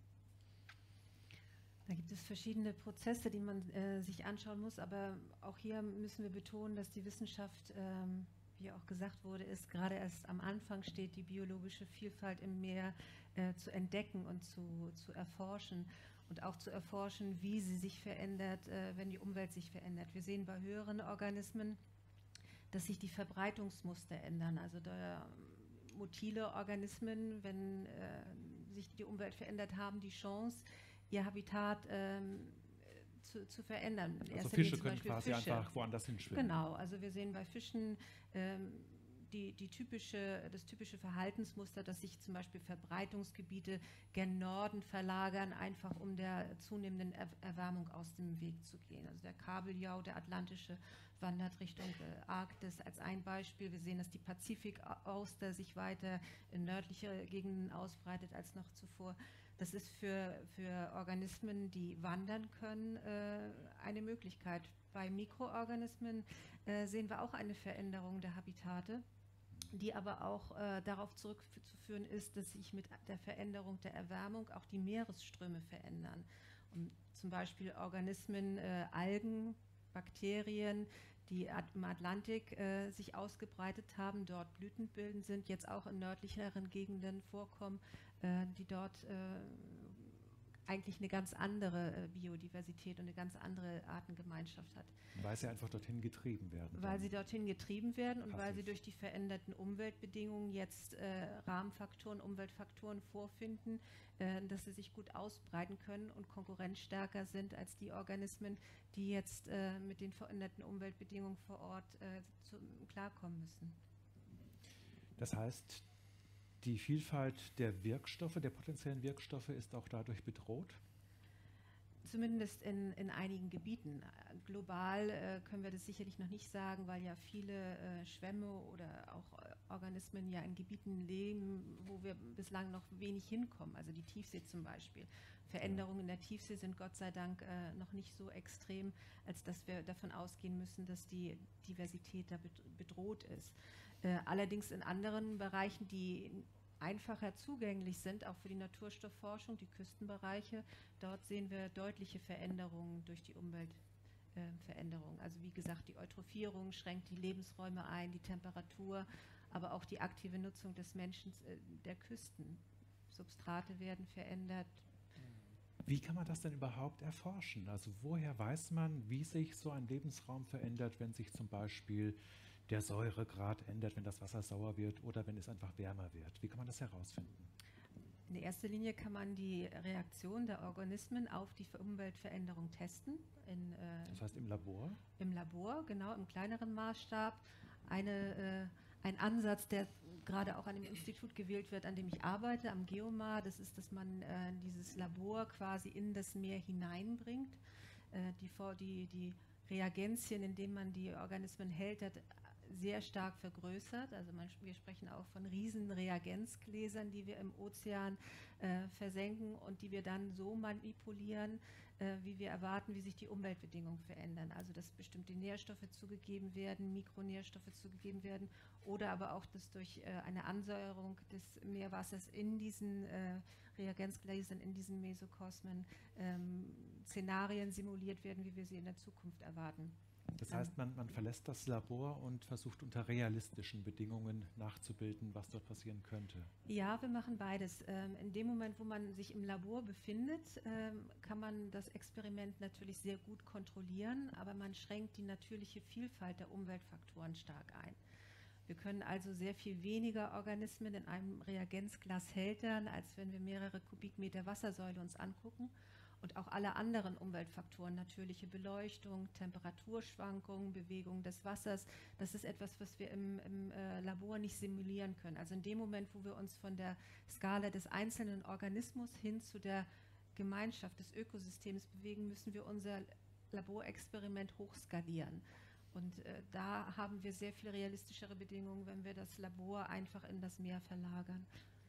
Da gibt es verschiedene Prozesse, die man sich anschauen muss, aber auch hier müssen wir betonen, dass die Wissenschaft, wie auch gesagt wurde, ist gerade erst am Anfang steht, die biologische Vielfalt im Meer zu entdecken und zu erforschen und auch zu erforschen, wie sie sich verändert, wenn die Umwelt sich verändert. Wir sehen bei höheren Organismen, dass sich die Verbreitungsmuster ändern, also motile Organismen, wenn sich die Umwelt verändert, haben die Chance, ihr Habitat zu verändern. Also Fische können quasi einfach woanders hinschwimmen. Genau, also wir sehen bei Fischen das typische Verhaltensmuster, dass sich zum Beispiel Verbreitungsgebiete gen Norden verlagern, einfach um der zunehmenden Erwärmung aus dem Weg zu gehen. Also der Kabeljau, der atlantische, wandert Richtung Arktis als ein Beispiel. Wir sehen, dass die Pazifikauster sich weiter in nördlichere Gegenden ausbreitet als noch zuvor. Das ist für Organismen, die wandern können, eine Möglichkeit. Bei Mikroorganismen sehen wir auch eine Veränderung der Habitate, die aber auch darauf zurückzuführen ist, dass sich mit der Veränderung der Erwärmung auch die Meeresströme verändern. Und zum Beispiel Organismen, Algen, Bakterien, die im Atlantik sich ausgebreitet haben, dort blütenbildend sind, jetzt auch in nördlicheren Gegenden vorkommen, die dort eigentlich eine ganz andere Biodiversität und eine ganz andere Artengemeinschaft hat. Weil sie einfach dorthin getrieben werden. Weil sie dorthin getrieben werden und passiv. weil sie durch die veränderten Umweltbedingungen jetzt Rahmenfaktoren, Umweltfaktoren vorfinden, dass sie sich gut ausbreiten können und konkurrenzstärker sind als die Organismen, die jetzt mit den veränderten Umweltbedingungen vor Ort klarkommen müssen. Das heißt, die Vielfalt der Wirkstoffe, der potenziellen Wirkstoffe ist auch dadurch bedroht? Zumindest in einigen Gebieten. Global können wir das sicherlich noch nicht sagen, weil ja viele Schwämme oder auch Organismen ja in Gebieten leben, wo wir bislang noch wenig hinkommen. Also die Tiefsee zum Beispiel. Veränderungen in der Tiefsee sind Gott sei Dank noch nicht so extrem, als dass wir davon ausgehen müssen, dass die Diversität da bedroht ist. Allerdings in anderen Bereichen, die einfacher zugänglich sind, auch für die Naturstoffforschung, die Küstenbereiche, dort sehen wir deutliche Veränderungen durch die Umweltveränderung. Also wie gesagt, die Eutrophierung schränkt die Lebensräume ein, die Temperatur, aber auch die aktive Nutzung des Menschen, der Küsten. Substrate werden verändert. Wie kann man das denn überhaupt erforschen? Also woher weiß man, wie sich so ein Lebensraum verändert, wenn sich zum Beispiel der Säuregrad ändert, wenn das Wasser sauer wird oder wenn es einfach wärmer wird? Wie kann man das herausfinden? In erster Linie kann man die Reaktion der Organismen auf die Umweltveränderung testen. Das heißt im Labor? Im Labor, genau, im kleineren Maßstab. Ein Ansatz, der gerade auch an dem Institut gewählt wird, an dem ich arbeite, am Geomar, das ist, dass man dieses Labor quasi in das Meer hineinbringt. Die Reagenzien, in denen man die Organismen hält, hat sehr stark vergrößert. Also wir sprechen auch von riesen Reagenzgläsern, die wir im Ozean versenken und die wir dann so manipulieren, wie wir erwarten, wie sich die Umweltbedingungen verändern. Also dass bestimmte Nährstoffe zugegeben werden, Mikronährstoffe zugegeben werden oder aber auch, dass durch eine Ansäuerung des Meerwassers in diesen Reagenzgläsern, in diesen Mesokosmen Szenarien simuliert werden, wie wir sie in der Zukunft erwarten. Das heißt, man verlässt das Labor und versucht unter realistischen Bedingungen nachzubilden, was dort passieren könnte. Ja, wir machen beides. In dem Moment, wo man sich im Labor befindet, kann man das Experiment natürlich sehr gut kontrollieren, aber man schränkt die natürliche Vielfalt der Umweltfaktoren stark ein. Wir können also sehr viel weniger Organismen in einem Reagenzglas hältern, als wenn wir mehrere Kubikmeter Wassersäule uns angucken. Und auch alle anderen Umweltfaktoren, natürliche Beleuchtung, Temperaturschwankungen, Bewegung des Wassers, das ist etwas, was wir im Labor nicht simulieren können. Also in dem Moment, wo wir uns von der Skala des einzelnen Organismus hin zu der Gemeinschaft des Ökosystems bewegen, müssen wir unser Laborexperiment hochskalieren. Und da haben wir sehr viel realistischere Bedingungen, wenn wir das Labor einfach in das Meer verlagern.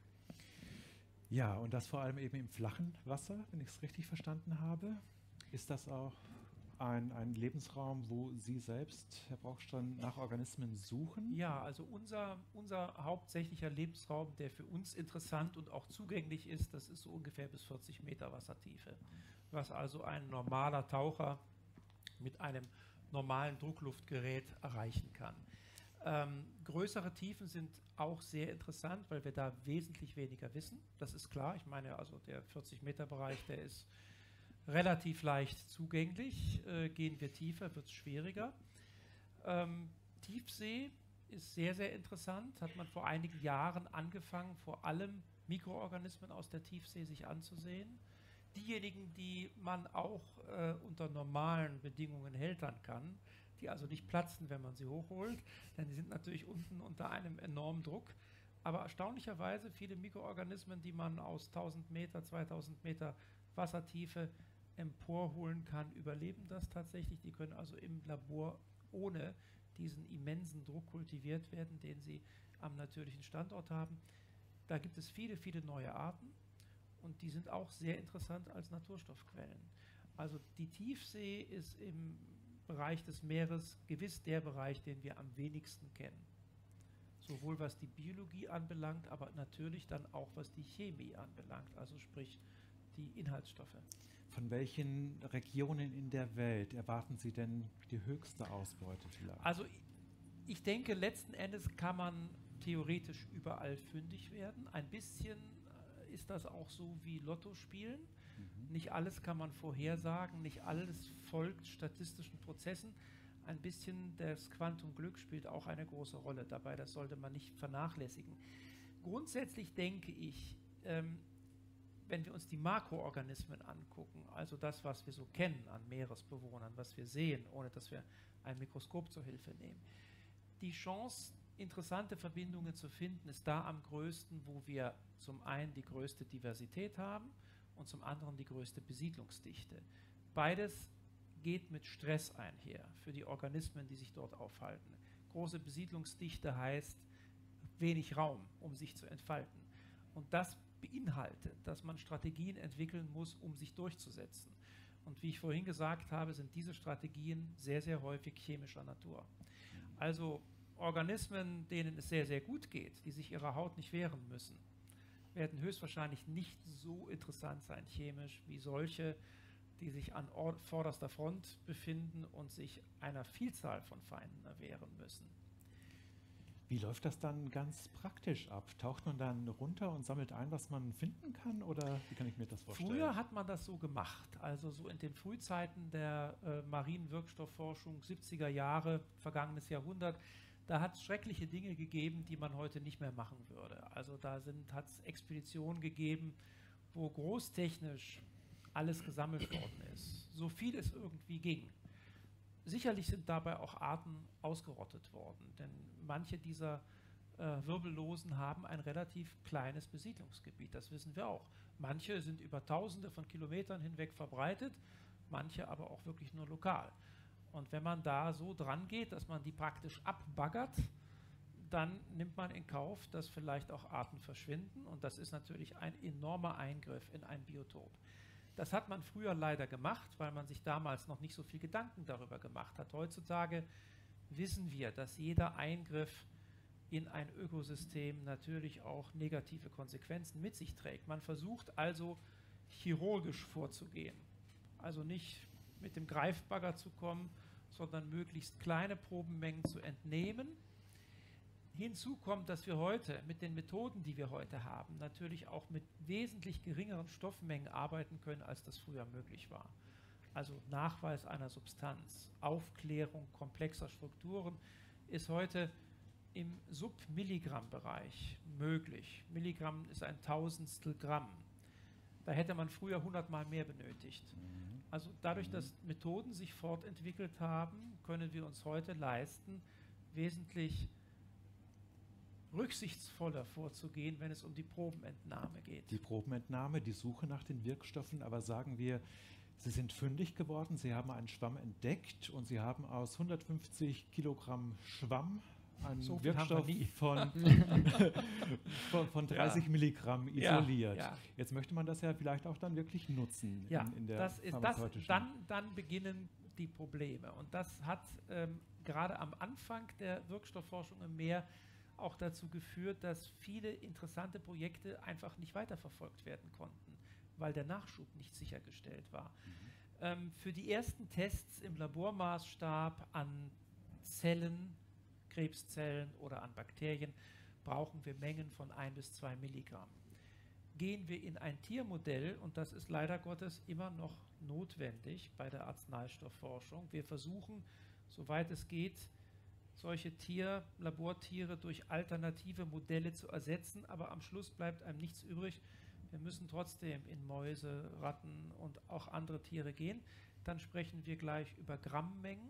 Ja, und das vor allem eben im flachen Wasser, wenn ich es richtig verstanden habe. Ist das auch ein Lebensraum, wo Sie selbst, Herr Brockstein, nach Organismen suchen? Ja, also unser hauptsächlicher Lebensraum, der für uns interessant und auch zugänglich ist, das ist so ungefähr bis 40 Meter Wassertiefe. Was also ein normaler Taucher mit einem normalen Druckluftgerät erreichen kann. Größere Tiefen sind auch sehr interessant, weil wir da wesentlich weniger wissen. Das ist klar. Ich meine, also der 40-Meter-Bereich, der ist relativ leicht zugänglich. Gehen wir tiefer, wird es schwieriger. Tiefsee ist sehr, sehr interessant. Hat man vor einigen Jahren angefangen, vor allem Mikroorganismen aus der Tiefsee sich anzusehen. Diejenigen, die man auch unter normalen Bedingungen hältern kann, die also nicht platzen, wenn man sie hochholt, denn die sind natürlich unten unter einem enormen Druck. Aber erstaunlicherweise viele Mikroorganismen, die man aus 1000 Meter, 2000 Meter Wassertiefe emporholen kann, überleben das tatsächlich. Die können also im Labor ohne diesen immensen Druck kultiviert werden, den sie am natürlichen Standort haben. Da gibt es viele, viele neue Arten und die sind auch sehr interessant als Naturstoffquellen. Also die Tiefsee ist im Bereich des Meeres gewiss der Bereich, den wir am wenigsten kennen. Sowohl was die Biologie anbelangt, aber natürlich dann auch was die Chemie anbelangt, also sprich die Inhaltsstoffe. Von welchen Regionen in der Welt erwarten Sie denn die höchste Ausbeute vielleicht? Also ich denke, letzten Endes kann man theoretisch überall fündig werden. Ein bisschen ist das auch so wie Lotto spielen. Nicht alles kann man vorhersagen, nicht alles folgt statistischen Prozessen. Ein bisschen das Quantumglück spielt auch eine große Rolle dabei, das sollte man nicht vernachlässigen. Grundsätzlich denke ich, wenn wir uns die Makroorganismen angucken, also das, was wir so kennen an Meeresbewohnern, was wir sehen, ohne dass wir ein Mikroskop zur Hilfe nehmen, die Chance, interessante Verbindungen zu finden, ist da am größten, wo wir zum einen die größte Diversität haben und zum anderen die größte Besiedlungsdichte. Beides geht mit Stress einher für die Organismen, die sich dort aufhalten. Große Besiedlungsdichte heißt wenig Raum, um sich zu entfalten. Und das beinhaltet, dass man Strategien entwickeln muss, um sich durchzusetzen. Und wie ich vorhin gesagt habe, sind diese Strategien sehr, sehr häufig chemischer Natur. Also Organismen, denen es sehr, sehr gut geht, die sich ihrer Haut nicht wehren müssen, werden höchstwahrscheinlich nicht so interessant sein chemisch wie solche, die sich an vorderster Front befinden und sich einer Vielzahl von Feinden erwehren müssen. Wie läuft das dann ganz praktisch ab? Taucht man dann runter und sammelt ein, was man finden kann? Oder wie kann ich mir das vorstellen? Früher hat man das so gemacht. Also so in den Frühzeiten der marinen Wirkstoffforschung, 70er Jahre, vergangenes Jahrhundert, Da hat es schreckliche Dinge gegeben, die man heute nicht mehr machen würde. Also da hat es Expeditionen gegeben, wo großtechnisch alles gesammelt worden ist, so viel es irgendwie ging. Sicherlich sind dabei auch Arten ausgerottet worden, denn manche dieser Wirbellosen haben ein relativ kleines Besiedlungsgebiet, das wissen wir auch. Manche sind über Tausende von Kilometern hinweg verbreitet, manche aber auch wirklich nur lokal. Und wenn man da so dran geht, dass man die praktisch abbaggert, dann nimmt man in Kauf, dass vielleicht auch Arten verschwinden. Und das ist natürlich ein enormer Eingriff in ein Biotop. Das hat man früher leider gemacht, weil man sich damals noch nicht so viel Gedanken darüber gemacht hat. Heutzutage wissen wir, dass jeder Eingriff in ein Ökosystem natürlich auch negative Konsequenzen mit sich trägt. Man versucht also chirurgisch vorzugehen. Also nicht mit dem Greifbagger zu kommen, sondern möglichst kleine Probenmengen zu entnehmen. Hinzu kommt, dass wir heute mit den Methoden, die wir heute haben, natürlich auch mit wesentlich geringeren Stoffmengen arbeiten können, als das früher möglich war. Also Nachweis einer Substanz, Aufklärung komplexer Strukturen ist heute im Submilligramm-Bereich möglich. Milligramm ist ein Tausendstel Gramm. Da hätte man früher 100-mal mehr benötigt. Also dadurch, dass Methoden sich fortentwickelt haben, können wir uns heute leisten, wesentlich rücksichtsvoller vorzugehen, wenn es um die Probenentnahme geht. Die Probenentnahme, die Suche nach den Wirkstoffen, aber sagen wir, Sie sind fündig geworden, Sie haben einen Schwamm entdeckt und Sie haben aus 150 Kilogramm Schwamm einen So viel Wirkstoff haben wir von 30 Milligramm isoliert. Ja. Jetzt möchte man das ja vielleicht auch dann wirklich nutzen in der pharmazeutischen. Dann beginnen die Probleme. Und das hat gerade am Anfang der Wirkstoffforschung im Meer auch dazu geführt, dass viele interessante Projekte einfach nicht weiterverfolgt werden konnten, weil der Nachschub nicht sichergestellt war. Für die ersten Tests im Labormaßstab an Zellen, Krebszellen oder an Bakterien brauchen wir Mengen von 1 bis 2 Milligramm. Gehen wir in ein Tiermodell, und das ist leider Gottes immer noch notwendig bei der Arzneistoffforschung, wir versuchen, soweit es geht, solche Labortiere durch alternative Modelle zu ersetzen, aber am Schluss bleibt einem nichts übrig. Wir müssen trotzdem in Mäuse, Ratten und auch andere Tiere gehen. Dann sprechen wir gleich über Grammmengen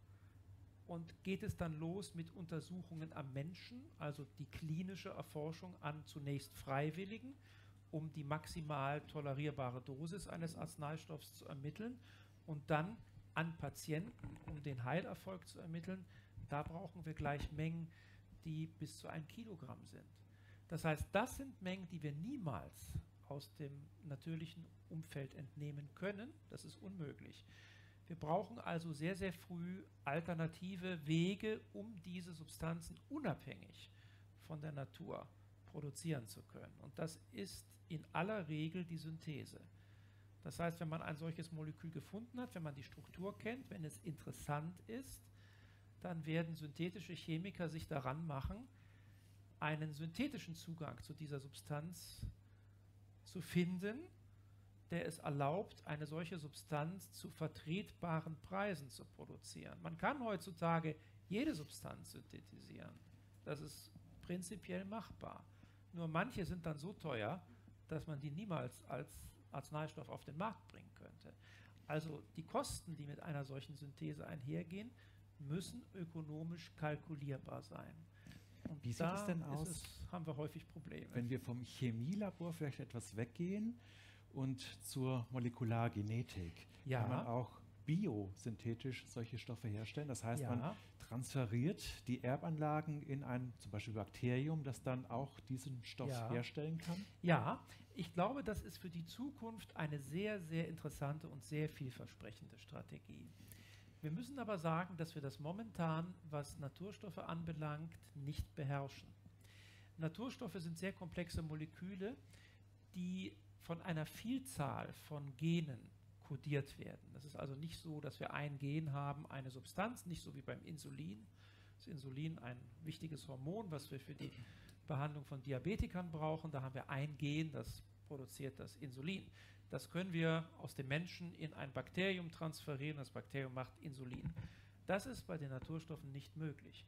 und geht es dann los mit Untersuchungen am Menschen, also die klinische Erforschung an zunächst Freiwilligen, um die maximal tolerierbare Dosis eines Arzneistoffs zu ermitteln und dann an Patienten, um den Heilerfolg zu ermitteln. Da brauchen wir gleich Mengen, die bis zu 1 Kilogramm sind. Das heißt, das sind Mengen, die wir niemals aus dem natürlichen Umfeld entnehmen können. Das ist unmöglich. Wir brauchen also sehr, sehr früh alternative Wege, um diese Substanzen unabhängig von der Natur produzieren zu können. Und das ist in aller Regel die Synthese. Das heißt, wenn man ein solches Molekül gefunden hat, wenn man die Struktur kennt, wenn es interessant ist, dann werden synthetische Chemiker sich daran machen, einen synthetischen Zugang zu dieser Substanz zu finden, der es erlaubt, eine solche Substanz zu vertretbaren Preisen zu produzieren. Man kann heutzutage jede Substanz synthetisieren. Das ist prinzipiell machbar. Nur manche sind dann so teuer, dass man die niemals als Arzneistoff auf den Markt bringen könnte. Also die Kosten, die mit einer solchen Synthese einhergehen, müssen ökonomisch kalkulierbar sein. Und wie sieht es denn aus, haben wir häufig Probleme. Wenn wir vom Chemielabor vielleicht etwas weggehen und zur Molekulargenetik, kann man auch biosynthetisch solche Stoffe herstellen. Das heißt, man transferiert die Erbanlagen in ein zum Beispiel Bakterium, das dann auch diesen Stoff herstellen kann? Ja, ich glaube, das ist für die Zukunft eine sehr, sehr interessante und sehr vielversprechende Strategie. Wir müssen aber sagen, dass wir das momentan, was Naturstoffe anbelangt, nicht beherrschen. Naturstoffe sind sehr komplexe Moleküle, die von einer Vielzahl von Genen kodiert werden. Das ist also nicht so, dass wir ein Gen haben, eine Substanz, nicht so wie beim Insulin. Das Insulin ein wichtiges Hormon, was wir für die Behandlung von Diabetikern brauchen. Da haben wir ein Gen, das produziert das Insulin. Das können wir aus dem Menschen in ein Bakterium transferieren. Das Bakterium macht Insulin. Das ist bei den Naturstoffen nicht möglich.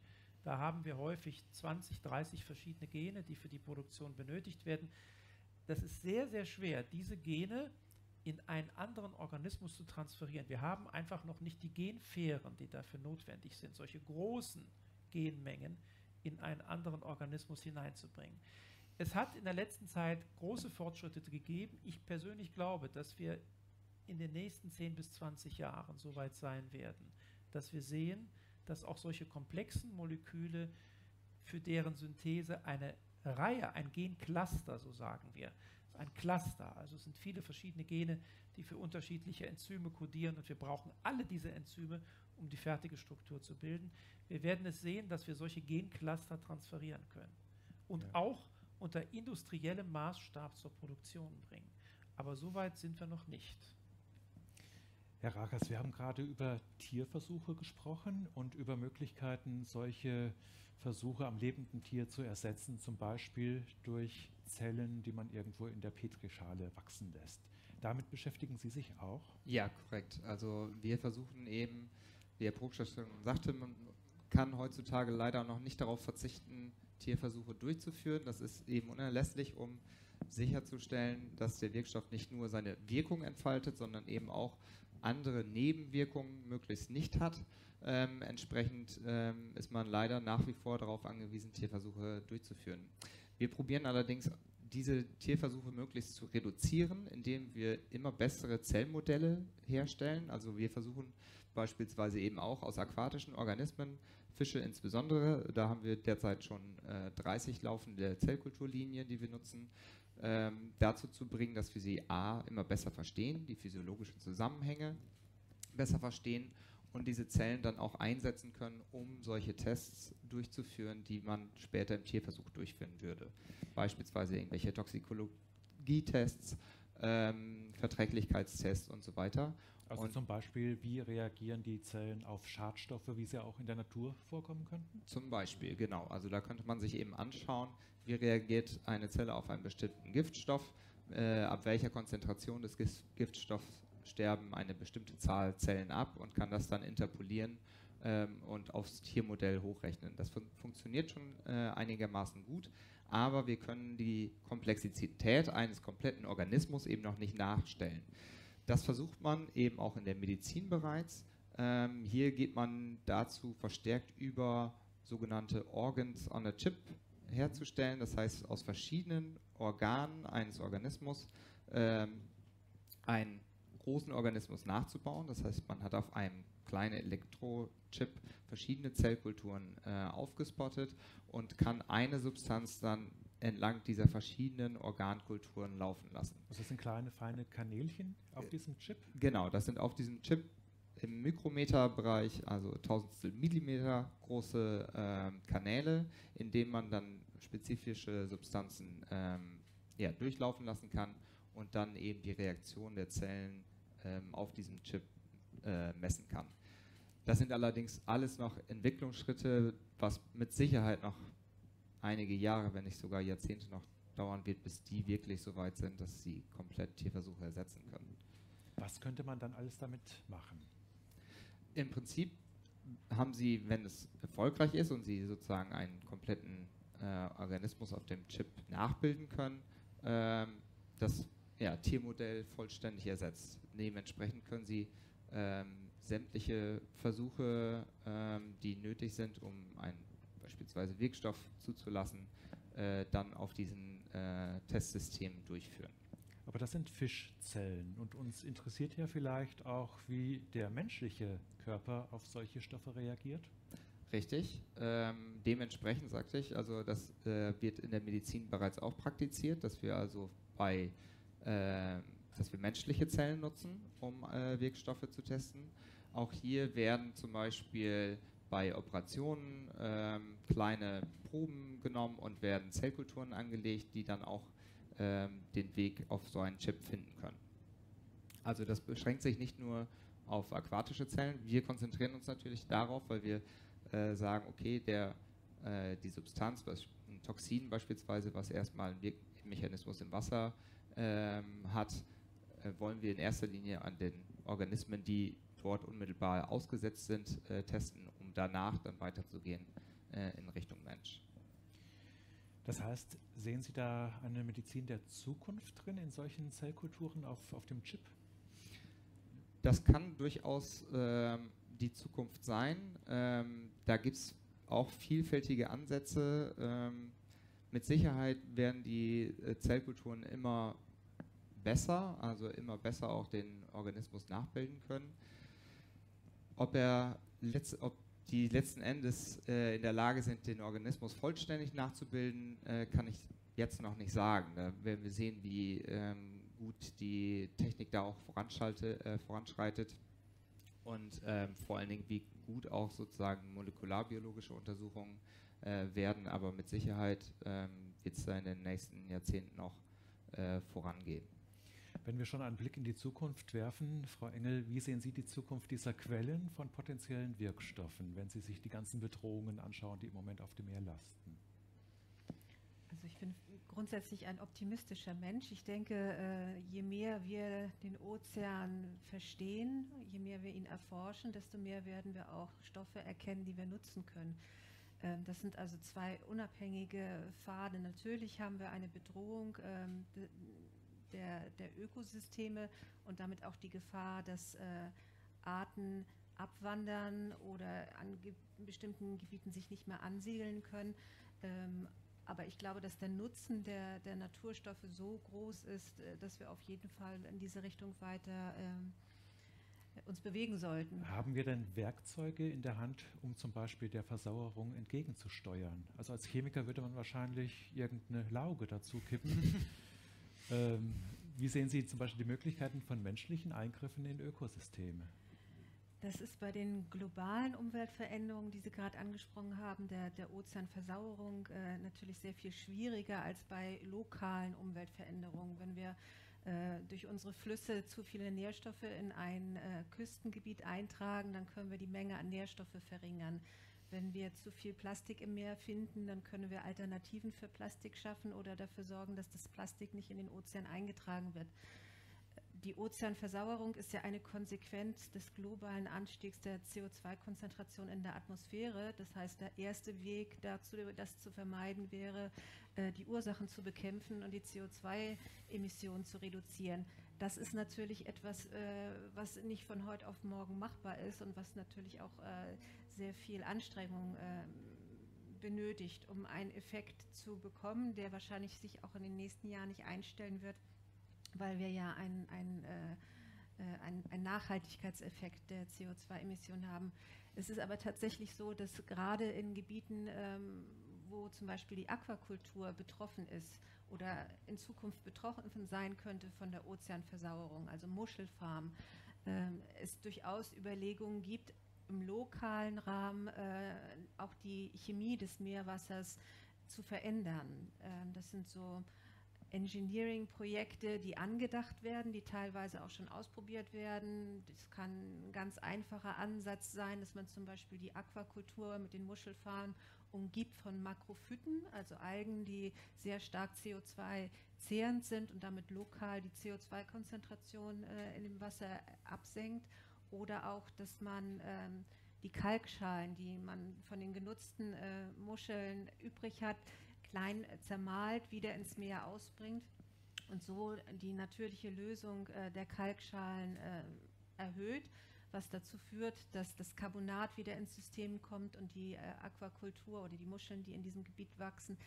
Da haben wir häufig 20, 30 verschiedene Gene, die für die Produktion benötigt werden. Das ist sehr, sehr schwer, diese Gene in einen anderen Organismus zu transferieren. Wir haben einfach noch nicht die Genfähren, die dafür notwendig sind, solche großen Genmengen in einen anderen Organismus hineinzubringen. Es hat in der letzten Zeit große Fortschritte gegeben. Ich persönlich glaube, dass wir in den nächsten 10 bis 20 Jahren so weit sein werden, dass wir sehen, dass auch solche komplexen Moleküle, für deren Synthese eine Reihe, ein Gencluster, so sagen wir, ein Cluster, also es sind viele verschiedene Gene, die für unterschiedliche Enzyme kodieren und wir brauchen alle diese Enzyme, um die fertige Struktur zu bilden. Wir werden es sehen, dass wir solche Gencluster transferieren können und auch unter industriellem Maßstab zur Produktion bringen. Aber so weit sind wir noch nicht. Herr Rakers, wir haben gerade über Tierversuche gesprochen und über Möglichkeiten, solche Versuche am lebenden Tier zu ersetzen, zum Beispiel durch Zellen, die man irgendwo in der Petrischale wachsen lässt. Damit beschäftigen Sie sich auch? Ja, korrekt. Also wir versuchen eben, wie Herr Prokschka schon sagte, man kann heutzutage leider noch nicht darauf verzichten, Tierversuche durchzuführen. Das ist eben unerlässlich, um sicherzustellen, dass der Wirkstoff nicht nur seine Wirkung entfaltet, sondern eben auch andere Nebenwirkungen möglichst nicht hat. Entsprechend ist man leider nach wie vor darauf angewiesen, Tierversuche durchzuführen. Wir probieren allerdings, diese Tierversuche möglichst zu reduzieren, indem wir immer bessere Zellmodelle herstellen. Also wir versuchen beispielsweise eben auch aus aquatischen Organismen, Fische insbesondere, da haben wir derzeit schon 30 laufende Zellkulturlinien, die wir nutzen, dazu zu bringen, dass wir sie immer besser verstehen, die physiologischen Zusammenhänge besser verstehen und diese Zellen dann auch einsetzen können, um solche Tests durchzuführen, die man später im Tierversuch durchführen würde. Beispielsweise irgendwelche Toxikologietests, Verträglichkeitstests und so weiter. Also und zum Beispiel, wie reagieren die Zellen auf Schadstoffe, wie sie auch in der Natur vorkommen könnten? Zum Beispiel, genau. Also da könnte man sich eben anschauen, wie reagiert eine Zelle auf einen bestimmten Giftstoff, ab welcher Konzentration des Giftstoffs sterben eine bestimmte Zahl Zellen ab und kann das dann interpolieren und aufs Tiermodell hochrechnen. Das funktioniert schon einigermaßen gut, aber wir können die Komplexität eines kompletten Organismus eben noch nicht nachstellen. Das versucht man eben auch in der Medizin bereits. Hier geht man dazu verstärkt über sogenannte Organs on a Chip herzustellen, das heißt aus verschiedenen Organen eines Organismus einen großen Organismus nachzubauen. Das heißt, man hat auf einem kleinen Elektrochip verschiedene Zellkulturen aufgespottet und kann eine Substanz dann entlang dieser verschiedenen Organkulturen laufen lassen. Also das sind kleine, feine Kanälchen auf diesem Chip? Genau, das sind auf diesem Chip im Mikrometerbereich, also Tausendstel Millimeter große Kanäle, in denen man dann spezifische Substanzen durchlaufen lassen kann und dann eben die Reaktion der Zellen auf diesem Chip messen kann. Das sind allerdings alles noch Entwicklungsschritte, was mit Sicherheit noch einige Jahre, wenn nicht sogar Jahrzehnte noch dauern wird, bis die wirklich so weit sind, dass sie komplett Tierversuche ersetzen können. Was könnte man dann alles damit machen? Im Prinzip haben Sie, wenn es erfolgreich ist und Sie sozusagen einen kompletten Organismus auf dem Chip nachbilden können, das Tiermodell vollständig ersetzt. Dementsprechend können Sie sämtliche Versuche, die nötig sind, um einen beispielsweise Wirkstoff zuzulassen, dann auf diesen Testsystemen durchführen. Aber das sind Fischzellen und uns interessiert ja vielleicht auch, wie der menschliche Körper auf solche Stoffe reagiert. Richtig. Dementsprechend sagte ich, also das wird in der Medizin bereits auch praktiziert, dass wir also dass wir menschliche Zellen nutzen, um Wirkstoffe zu testen. Auch hier werden zum Beispiel bei Operationen kleine Proben genommen und werden Zellkulturen angelegt, die dann auch den Weg auf so einen Chip finden können. Also das beschränkt sich nicht nur auf aquatische Zellen. Wir konzentrieren uns natürlich darauf, weil wir sagen, okay, die Substanz, ein Toxin beispielsweise, was erstmal einen Wirkmechanismus im Wasser hat, wollen wir in erster Linie an den Organismen, die dort unmittelbar ausgesetzt sind, testen, um danach dann weiterzugehen in Richtung Mensch. Das heißt, sehen Sie da eine Medizin der Zukunft drin in solchen Zellkulturen auf dem Chip? Das kann durchaus die Zukunft sein. Da gibt es auch vielfältige Ansätze. Mit Sicherheit werden die Zellkulturen immer besser, also immer besser auch den Organismus nachbilden können. Ob die letzten Endes in der Lage sind, den Organismus vollständig nachzubilden, kann ich jetzt noch nicht sagen. Da werden wir sehen, wie gut die Technik da auch voranschreitet und vor allen Dingen, wie gut auch sozusagen molekularbiologische Untersuchungen werden, aber mit Sicherheit wird es da in den nächsten Jahrzehnten noch vorangehen. Wenn wir schon einen Blick in die Zukunft werfen, Frau Engel, wie sehen Sie die Zukunft dieser Quellen von potenziellen Wirkstoffen, wenn Sie sich die ganzen Bedrohungen anschauen, die im Moment auf dem Meer lasten? Also ich bin grundsätzlich ein optimistischer Mensch. Ich denke, je mehr wir den Ozean verstehen, je mehr wir ihn erforschen, desto mehr werden wir auch Stoffe erkennen, die wir nutzen können. Das sind also zwei unabhängige Pfade. Natürlich haben wir eine Bedrohung der Ökosysteme und damit auch die Gefahr, dass Arten abwandern oder an bestimmten Gebieten sich nicht mehr ansiedeln können. Aber ich glaube, dass der Nutzen der Naturstoffe so groß ist, dass wir auf jeden Fall in diese Richtung weiter uns bewegen sollten. Haben wir denn Werkzeuge in der Hand, um zum Beispiel der Versauerung entgegenzusteuern? Also als Chemiker würde man wahrscheinlich irgendeine Lauge dazu kippen. Wie sehen Sie zum Beispiel die Möglichkeiten von menschlichen Eingriffen in Ökosysteme? Das ist bei den globalen Umweltveränderungen, die Sie gerade angesprochen haben, der Ozeanversauerung, natürlich sehr viel schwieriger als bei lokalen Umweltveränderungen. Wenn wir durch unsere Flüsse zu viele Nährstoffe in ein Küstengebiet eintragen, dann können wir die Menge an Nährstoffe verringern. Wenn wir zu viel Plastik im Meer finden, dann können wir Alternativen für Plastik schaffen oder dafür sorgen, dass das Plastik nicht in den Ozean eingetragen wird. Die Ozeanversauerung ist ja eine Konsequenz des globalen Anstiegs der CO2-Konzentration in der Atmosphäre. Das heißt, der erste Weg dazu, das zu vermeiden, wäre, die Ursachen zu bekämpfen und die CO2-Emissionen zu reduzieren. Das ist natürlich etwas, was nicht von heute auf morgen machbar ist und was natürlich auch sehr viel Anstrengung benötigt, um einen Effekt zu bekommen, der wahrscheinlich sich auch in den nächsten Jahren nicht einstellen wird, weil wir ja einen Nachhaltigkeitseffekt der CO2-Emissionen haben. Es ist aber tatsächlich so, dass gerade in Gebieten, wo zum Beispiel die Aquakultur betroffen ist oder in Zukunft betroffen sein könnte von der Ozeanversauerung, also Muschelfarmen, es durchaus Überlegungen gibt, im lokalen Rahmen auch die Chemie des Meerwassers zu verändern. Das sind so Engineering-Projekte, die angedacht werden, die teilweise auch schon ausprobiert werden. Das kann ein ganz einfacher Ansatz sein, dass man zum Beispiel die Aquakultur mit den Muschelfarmen umgibt von Makrophyten, also Algen, die sehr stark CO2-zehrend sind und damit lokal die CO2-Konzentration in dem Wasser absenkt. Oder auch, dass man die Kalkschalen, die man von den genutzten Muscheln übrig hat, klein zermahlt, wieder ins Meer ausbringt und so die natürliche Lösung der Kalkschalen erhöht, was dazu führt, dass das Carbonat wieder ins System kommt und die Aquakultur oder die Muscheln, die in diesem Gebiet wachsen,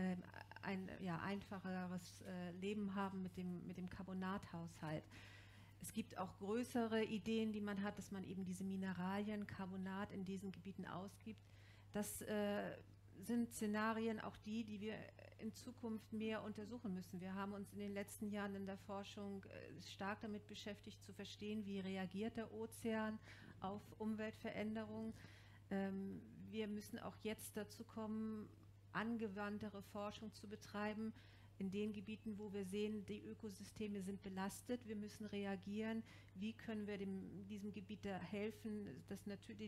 ein einfacheres Leben haben mit dem Carbonathaushalt. Es gibt auch größere Ideen, die man hat, dass man eben diese Mineralien, Carbonat in diesen Gebieten ausgibt. Das sind Szenarien auch die wir in Zukunft mehr untersuchen müssen. Wir haben uns in den letzten Jahren in der Forschung stark damit beschäftigt, zu verstehen, wie reagiert der Ozean auf Umweltveränderungen. Wir müssen auch jetzt dazu kommen, angewandtere Forschung zu betreiben, in den Gebieten, wo wir sehen, die Ökosysteme sind belastet, wir müssen reagieren. Wie können wir diesem Gebiet da helfen, das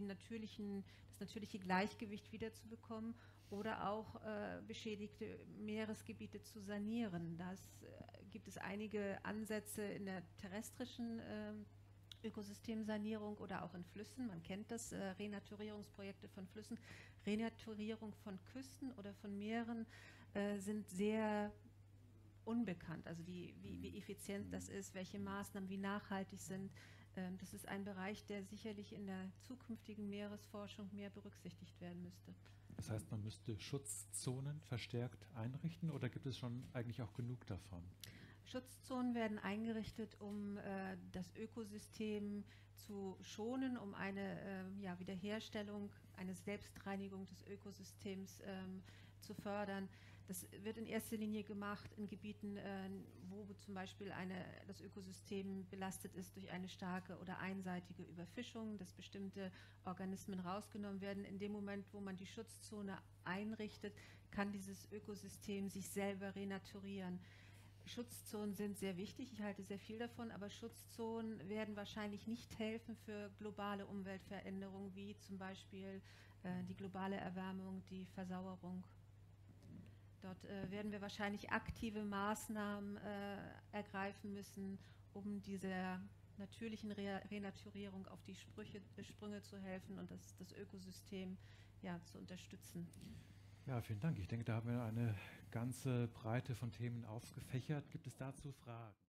natürliche Gleichgewicht wiederzubekommen oder auch beschädigte Meeresgebiete zu sanieren? Da gibt es einige Ansätze in der terrestrischen Ökosystemsanierung oder auch in Flüssen. Man kennt das, Renaturierungsprojekte von Flüssen. Renaturierung von Küsten oder von Meeren sind sehr unbekannt. Also wie effizient das ist, welche Maßnahmen wie nachhaltig sind. Das ist ein Bereich, der sicherlich in der zukünftigen Meeresforschung mehr berücksichtigt werden müsste. Das heißt, man müsste Schutzzonen verstärkt einrichten oder gibt es schon eigentlich auch genug davon? Schutzzonen werden eingerichtet, um das Ökosystem zu schonen, um eine Wiederherstellung, eine Selbstreinigung des Ökosystems zu fördern. Das wird in erster Linie gemacht in Gebieten, wo zum Beispiel das Ökosystem belastet ist durch eine starke oder einseitige Überfischung, dass bestimmte Organismen rausgenommen werden. In dem Moment, wo man die Schutzzone einrichtet, kann dieses Ökosystem sich selber renaturieren. Schutzzonen sind sehr wichtig, ich halte sehr viel davon, aber Schutzzonen werden wahrscheinlich nicht helfen für globale Umweltveränderungen, wie zum Beispiel die globale Erwärmung, die Versauerung. Dort werden wir wahrscheinlich aktive Maßnahmen ergreifen müssen, um dieser natürlichen Renaturierung auf die Sprünge zu helfen und das Ökosystem zu unterstützen. Ja, vielen Dank. Ich denke, da haben wir eine ganze Breite von Themen aufgefächert. Gibt es dazu Fragen?